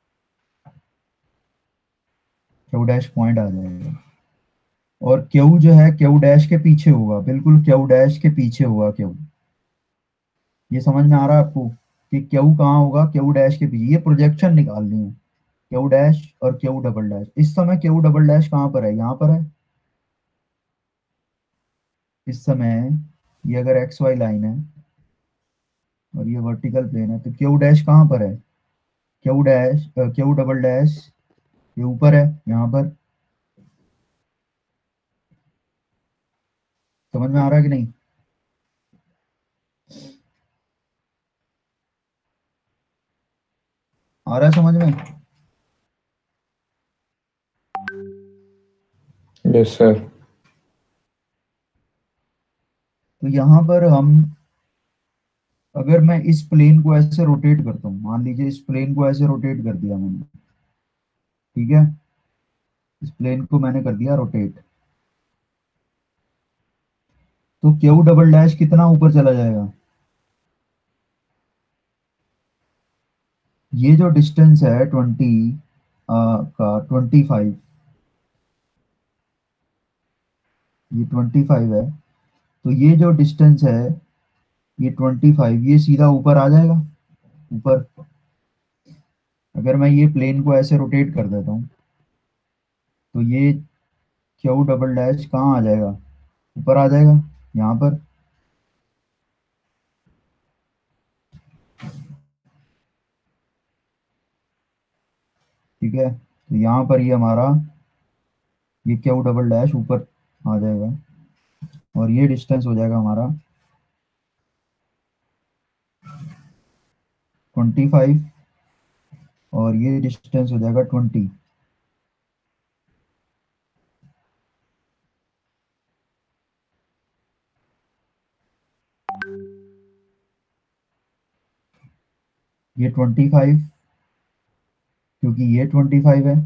Q dash point आ जाएगा, और क्यू जो है क्यू डैश के पीछे होगा, बिल्कुल क्यू डैश के पीछे होगा क्यू। ये समझ में आ रहा है आपको कि क्यू कहाँ होगा, क्यू डैश के पीछे। ये प्रोजेक्शन निकालनी है, क्यू डैश और क्यू डबल डैश। इस समय क्यू डबल डैश कहाँ पर है, यहाँ पर है। इस समय ये अगर एक्स वाई लाइन है और ये वर्टिकल प्लेन है, तो क्यू डैश कहाँ पर है, Q dash Q double dash ये ऊपर है, यहाँ पर। समझ में आ रहा है कि नहीं? आ रहा है समझ में? Yes sir. तो यहाँ पर हम, अगर मैं इस प्लेन को ऐसे रोटेट करता हूँ, मान लीजिए इस प्लेन को ऐसे रोटेट कर दिया मैंने, ठीक है, इस प्लेन को मैंने कर दिया रोटेट, तो क्यू डबल डैश कितना ऊपर चला जाएगा, ये जो डिस्टेंस है ट्वेंटी का ट्वेंटी फाइव, ये ट्वेंटी फाइव है, तो ये जो डिस्टेंस है ये ट्वेंटी फाइव, ये सीधा ऊपर आ जाएगा ऊपर। अगर मैं ये प्लेन को ऐसे रोटेट कर देता हूँ तो ये क्यू डबल डैश कहाँ आ जाएगा, ऊपर आ जाएगा यहाँ पर। ठीक है, तो यहाँ पर ये हमारा ये क्यू डबल डैश ऊपर आ जाएगा और ये डिस्टेंस हो जाएगा हमारा ट्वेंटी फाइव और ये डिस्टेंस हो जाएगा ट्वेंटी। ये ट्वेंटी फाइव क्योंकि ये ट्वेंटी फाइव है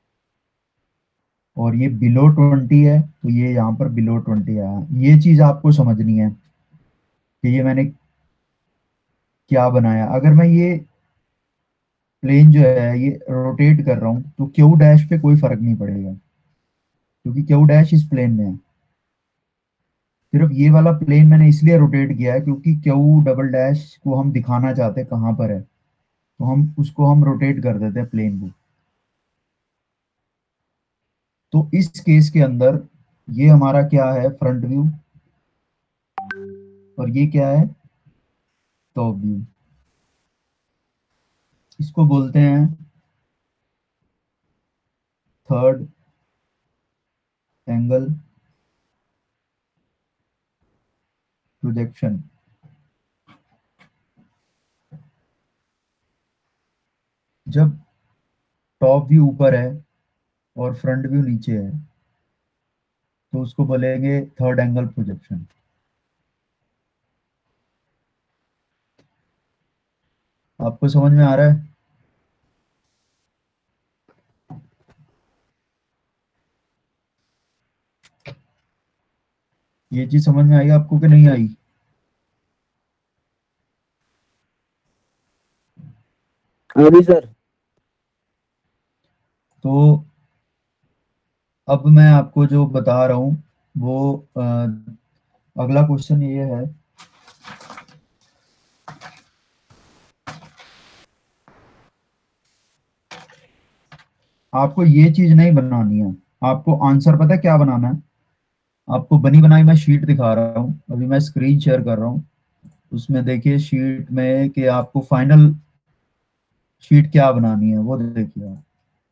और ये बिलो ट्वेंटी है, तो ये यहाँ पर बिलो ट्वेंटी आया। ये चीज आपको समझनी है कि ये मैंने क्या बनाया। अगर मैं ये प्लेन जो है ये रोटेट कर रहा हूँ तो क्यू डैश पे कोई फर्क नहीं पड़ेगा क्योंकि क्यू डैश इस प्लेन में है। सिर्फ ये वाला प्लेन मैंने इसलिए रोटेट किया है क्योंकि क्यू डबल डैश को हम दिखाना चाहते हैं कहाँ पर है, तो हम उसको हम रोटेट कर देते हैं प्लेन को। तो इस केस के अंदर ये हमारा क्या है, फ्रंट व्यू, और ये क्या है, टॉप व्यू। इसको बोलते हैं थर्ड एंगल प्रोजेक्शन। जब टॉप व्यू ऊपर है और फ्रंट व्यू नीचे है तो उसको बोलेंगे थर्ड एंगल प्रोजेक्शन। आपको समझ में आ रहा है? ये चीज समझ में आई आपको कि नहीं आई? हाँ सर। तो अब मैं आपको जो बता रहा हूं वो आ, अगला क्वेश्चन ये है, आपको ये चीज नहीं बनानी है, आपको आंसर पता है क्या बनाना है। आपको बनी बनाई मैं शीट दिखा रहा हूँ, अभी मैं स्क्रीन शेयर कर रहा हूँ, उसमें देखिए शीट में कि आपको फाइनल शीट क्या बनानी है वो देखिए आप।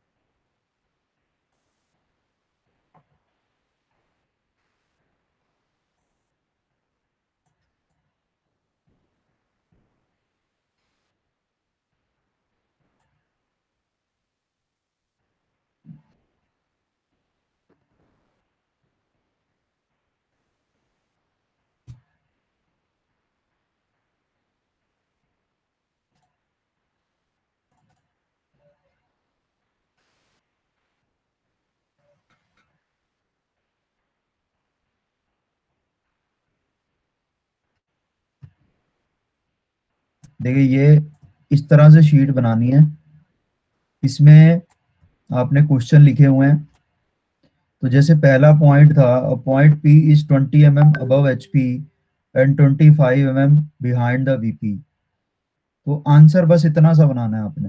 देखिए ये इस तरह से शीट बनानी है, इसमें आपने क्वेश्चन लिखे हुए हैं। तो जैसे पहला पॉइंट था, point P is twenty M M above H P and twenty five M M behind the VP. तो आंसर बस इतना सा बनाना है आपने,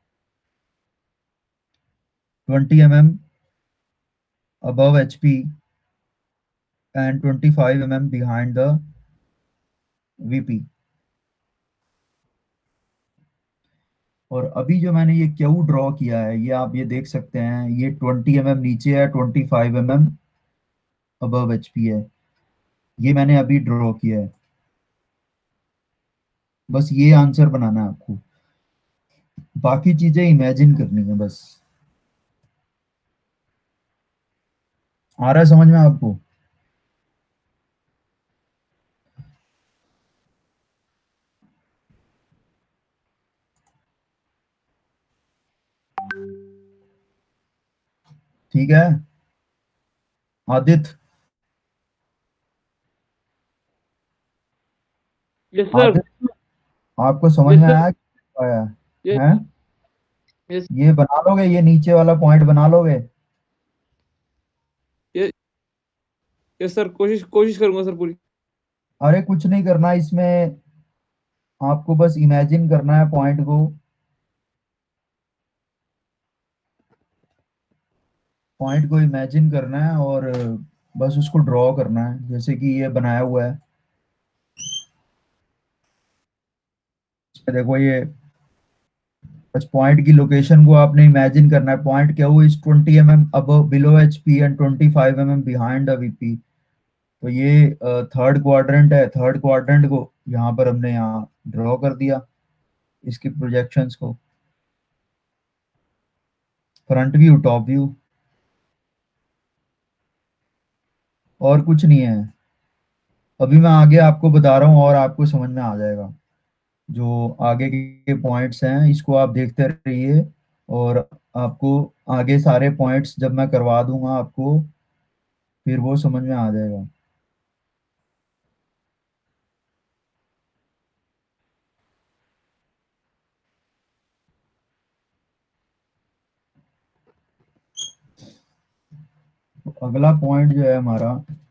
twenty M M above H P and twenty five M M behind the VP. और अभी जो मैंने ये क्यू ड्रॉ किया है ये आप ये देख सकते हैं, ये ट्वेंटी एम एम नीचे है, twenty five M M above H P है, ये मैंने अभी ड्रॉ किया है। बस ये आंसर बनाना है आपको, बाकी चीजें इमेजिन करनी है बस। आ रहा है समझ में आपको? ठीक है आदित्य? Yes sir. आपको समझ में आया आया है? यस ये बना लोगे, ये नीचे वाला पॉइंट बना लोगे? यस सर, कोशिश कोशिश करूंगा सर पूरी। अरे कुछ नहीं करना इसमें, आपको बस इमेजिन करना है पॉइंट को। पॉइंट को इमेजिन करना है और बस उसको ड्रॉ करना है, जैसे कि ये बनाया हुआ है। देखो ये बस पॉइंट की लोकेशन को आपने इमेजिन करना है। पॉइंट क्या हुआ, इस ट्वेंटी एम एम अब below H P and twenty five M M behind the VP. तो ये थर्ड क्वाड्रेंट है। थर्ड क्वाड्रेंट को यहाँ पर हमने यहाँ ड्रॉ कर दिया, इसकी प्रोजेक्शंस को। फ्रंट व्यू, टॉप व्यू, और कुछ नहीं है। अभी मैं आगे आपको बता रहा हूँ और आपको समझ में आ जाएगा। जो आगे के पॉइंट्स हैं इसको आप देखते रहिए, और आपको आगे सारे पॉइंट्स जब मैं करवा दूंगा आपको, फिर वो समझ में आ जाएगा। तो अगला पॉइंट जो है हमारा,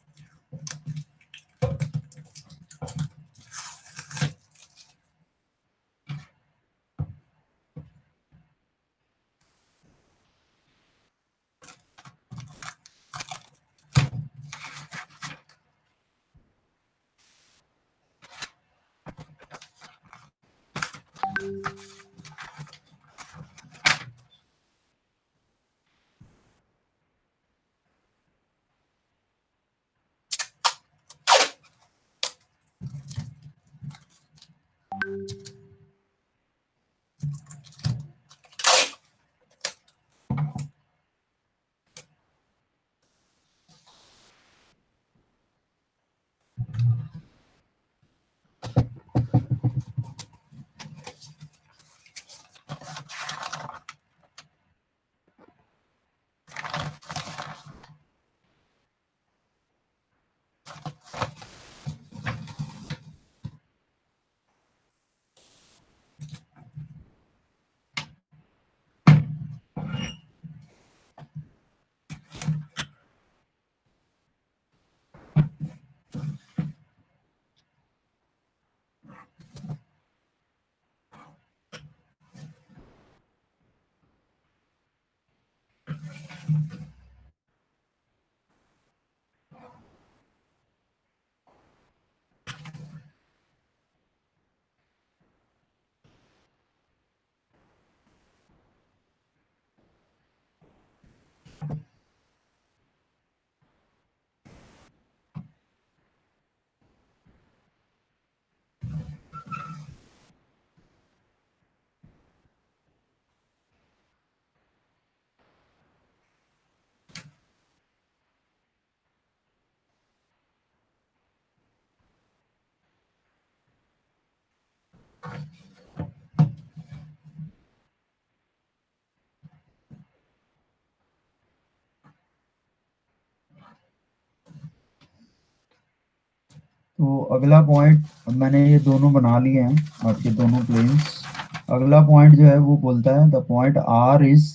तो अगला पॉइंट, मैंने ये दोनों बना लिए हैं आपके दोनों प्लेन्स। अगला पॉइंट जो है वो बोलता है the point R is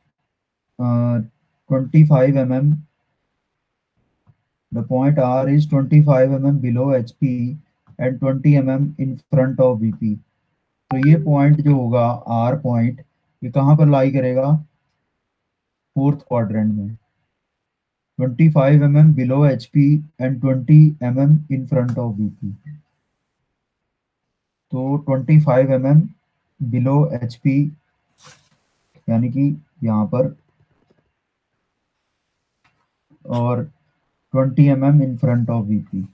twenty five M M, the point R is twenty five M M below H P and twenty M M in front of V P. तो ये पॉइंट जो होगा आर पॉइंट, ये कहाँ पर lie करेगा, fourth quadrant में, twenty five M M below H P and twenty M M in front of V P. तो twenty five M M below H P, यानी कि यहाँ पर, और twenty M M in front of V P.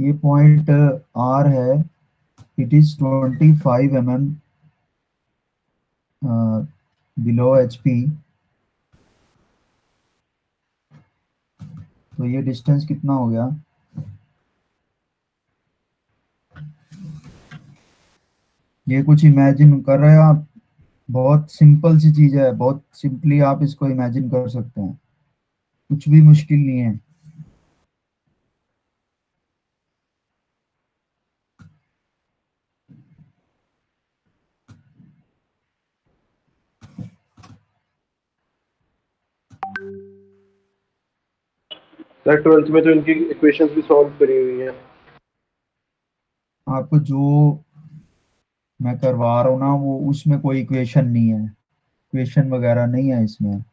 ये point R है, it is twenty five M M below H P. तो ये डिस्टेंस कितना हो गया? ये कुछ इमेजिन कर रहे हो आप? बहुत सिंपल सी चीज है, बहुत सिंपली आप इसको इमेजिन कर सकते हैं, कुछ भी मुश्किल नहीं है। सर ट्वेल्थ में तो इनकी इक्वेशंस भी सॉल्व करी हुई हैं। आपको जो मैं करवा रहा हूँ ना, वो उसमें कोई इक्वेशन नहीं है, इक्वेशन वगैरह नहीं है इसमें।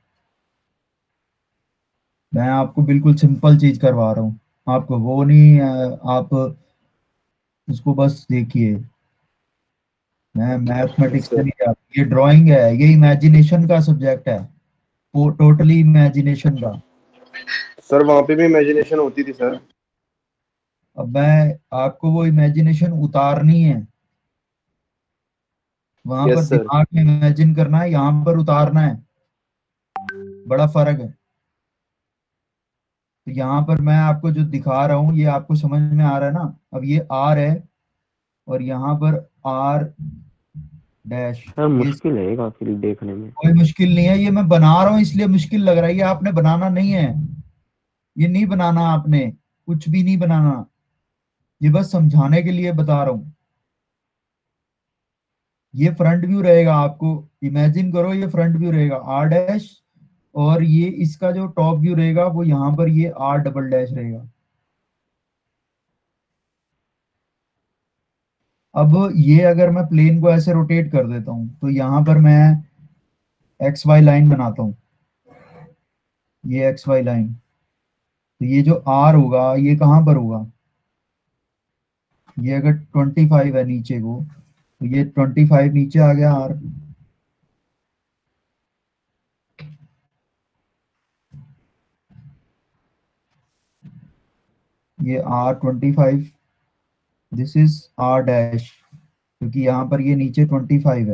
मैं आपको बिल्कुल सिंपल चीज करवा रहा हूँ, आपको वो नहीं, आप उसको बस देखिए। मैं मैथमेटिक्स से नहीं जा, ये ड्राइंग है, ये इमेजिनेशन का सब्जेक्ट है, वो टोटली इमेजिनेशन का। सर वहां पे भी इमेजिनेशन होती थी सर। अब मैं आपको वो इमेजिनेशन उतारनी है, वहां Yes, पर sir. दिमाग में इमेजिन करना है, यहाँ पर उतारना है, बड़ा फर्क है। तो यहाँ पर मैं आपको जो दिखा रहा हूँ, ये आपको समझ में आ रहा है ना? अब ये आर है और यहाँ पर आर डैश। सर मुश्किल है काफी देखने में। कोई मुश्किल नहीं है, ये मैं बना रहा हूँ इसलिए मुश्किल लग रहा है, ये आपने बनाना नहीं है, ये नहीं बनाना आपने, कुछ भी नहीं बनाना, ये बस समझाने के लिए बता रहा हूँ। ये फ्रंट व्यू रहेगा, आपको इमेजिन करो, ये फ्रंट व्यू रहेगा आर डैश, और ये इसका जो टॉप व्यू रहेगा वो यहाँ पर ये आर डबल डैश रहेगा। अब ये अगर मैं प्लेन को ऐसे रोटेट कर देता हूँ तो यहाँ पर मैं एक्स वाई लाइन बनाता हूँ, ये एक्स वाई लाइन, तो ये जो आर होगा ये कहाँ पर होगा? ये अगर ट्वेंटी फाइव है नीचे को, तो ये ट्वेंटी फाइव नीचे आ गया आर। ये R twenty five, this is R dash, क्योंकि यहाँ पर ये नीचे ट्वेंटी फाइव है,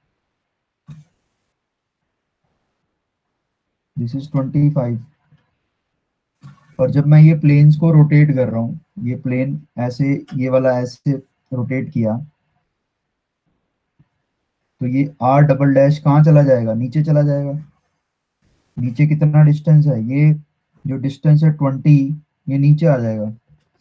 दिस इज ट्वेंटी फाइव। और जब मैं ये प्लेन्स को रोटेट कर रहा हूँ, ये प्लेन ऐसे, ये वाला ऐसे रोटेट किया, तो ये आर डबल डैश कहाँ चला जाएगा? नीचे चला जाएगा। नीचे कितना डिस्टेंस है? ये जो डिस्टेंस है ट्वेंटी, ये नीचे आ जाएगा।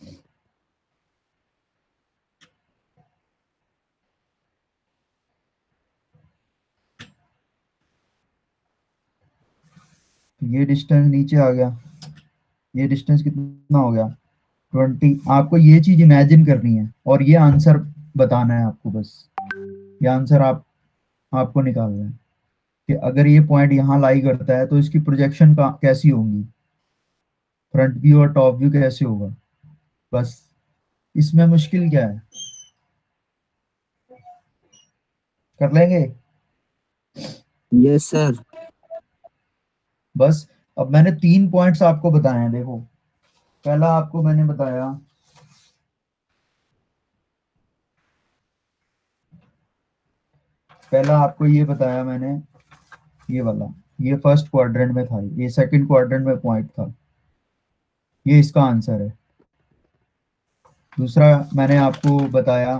ये डिस्टेंस नीचे आ गया, ये डिस्टेंस कितना हो गया? ट्वेंटी। आपको ये चीज इमेजिन करनी है और ये आंसर बताना है आपको, बस ये आंसर आप आपको निकालना है कि अगर ये पॉइंट यहाँ लाई करता है तो इसकी प्रोजेक्शन का कैसी होगी, फ्रंट व्यू और टॉप व्यू कैसे होगा। बस इसमें मुश्किल क्या है, कर लेंगे। Yes sir. बस अब मैंने तीन पॉइंट्स आपको बताए हैं, देखो पहला आपको मैंने बताया पहला आपको ये बताया मैंने, ये वाला, ये फर्स्ट क्वाड्रेंट में था, ये सेकंड क्वाड्रेंट में पॉइंट था, ये इसका आंसर है। दूसरा मैंने आपको बताया,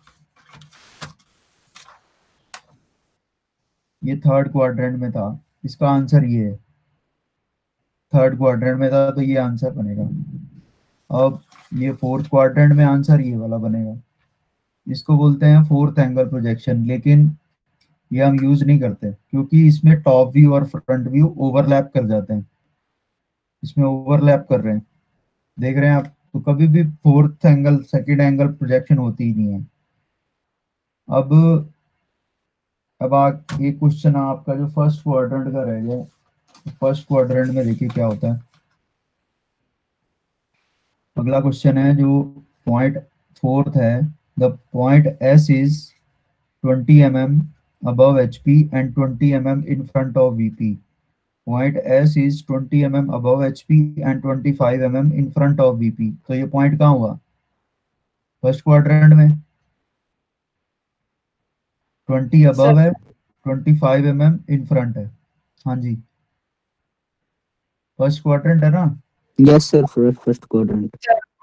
ये थर्ड क्वाड्रेंट में था, इसका आंसर ये है, थर्ड क्वाड्रेंट में था तो ये आंसर बनेगा। अब ये फोर्थ क्वाड्रेंट में आंसर ये वाला बनेगा। इसको बोलते हैं फोर्थ एंगल प्रोजेक्शन, लेकिन ये हम यूज नहीं करते क्योंकि इसमें टॉप व्यू और फ्रंट व्यू ओवरलैप कर जाते हैं, इसमें ओवरलैप कर रहे हैं, देख रहे हैं आप, तो कभी भी fourth angle second angle projection होती ही नहीं है। अब अब आप ये क्वेश्चन आपका जो फर्स्ट क्वाड्रेंट का रह गया, फर्स्ट क्वाड्रेंट में देखिए क्या होता है। अगला क्वेश्चन है जो पॉइंट फोर्थ है, the point S is twenty M M above H P and twenty millimeters in front of V P. Point S is twenty millimeters above H P and twenty-five millimeters in front of V P. तो ये point कहाँ हुआ? First quadrant में twenty above है, twenty five M M in front है। हाँ जी, first quadrant है ना? Yes sir, first quadrant.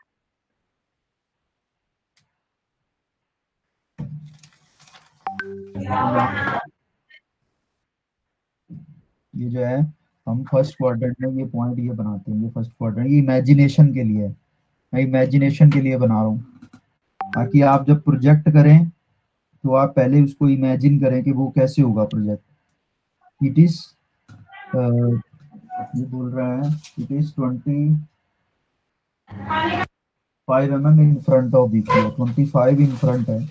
ये जो है हम फर्स्ट क्वाड्रेंट में ये पॉइंट ये बनाते हैं, ये फर्स्ट क्वाड्रेंट, ये इमेजिनेशन के लिए है, मैं इमेजिनेशन के लिए बना रहा हूँ ताकि आप जब प्रोजेक्ट करें तो आप पहले उसको इमेजिन करें कि वो कैसे होगा प्रोजेक्ट। इट इज ये बोल रहा है it is twenty five M M in front of the, twenty five in front है।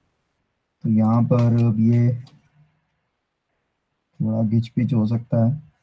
तो यहाँ पर अब ये थोड़ा गिच पिच हो सकता है।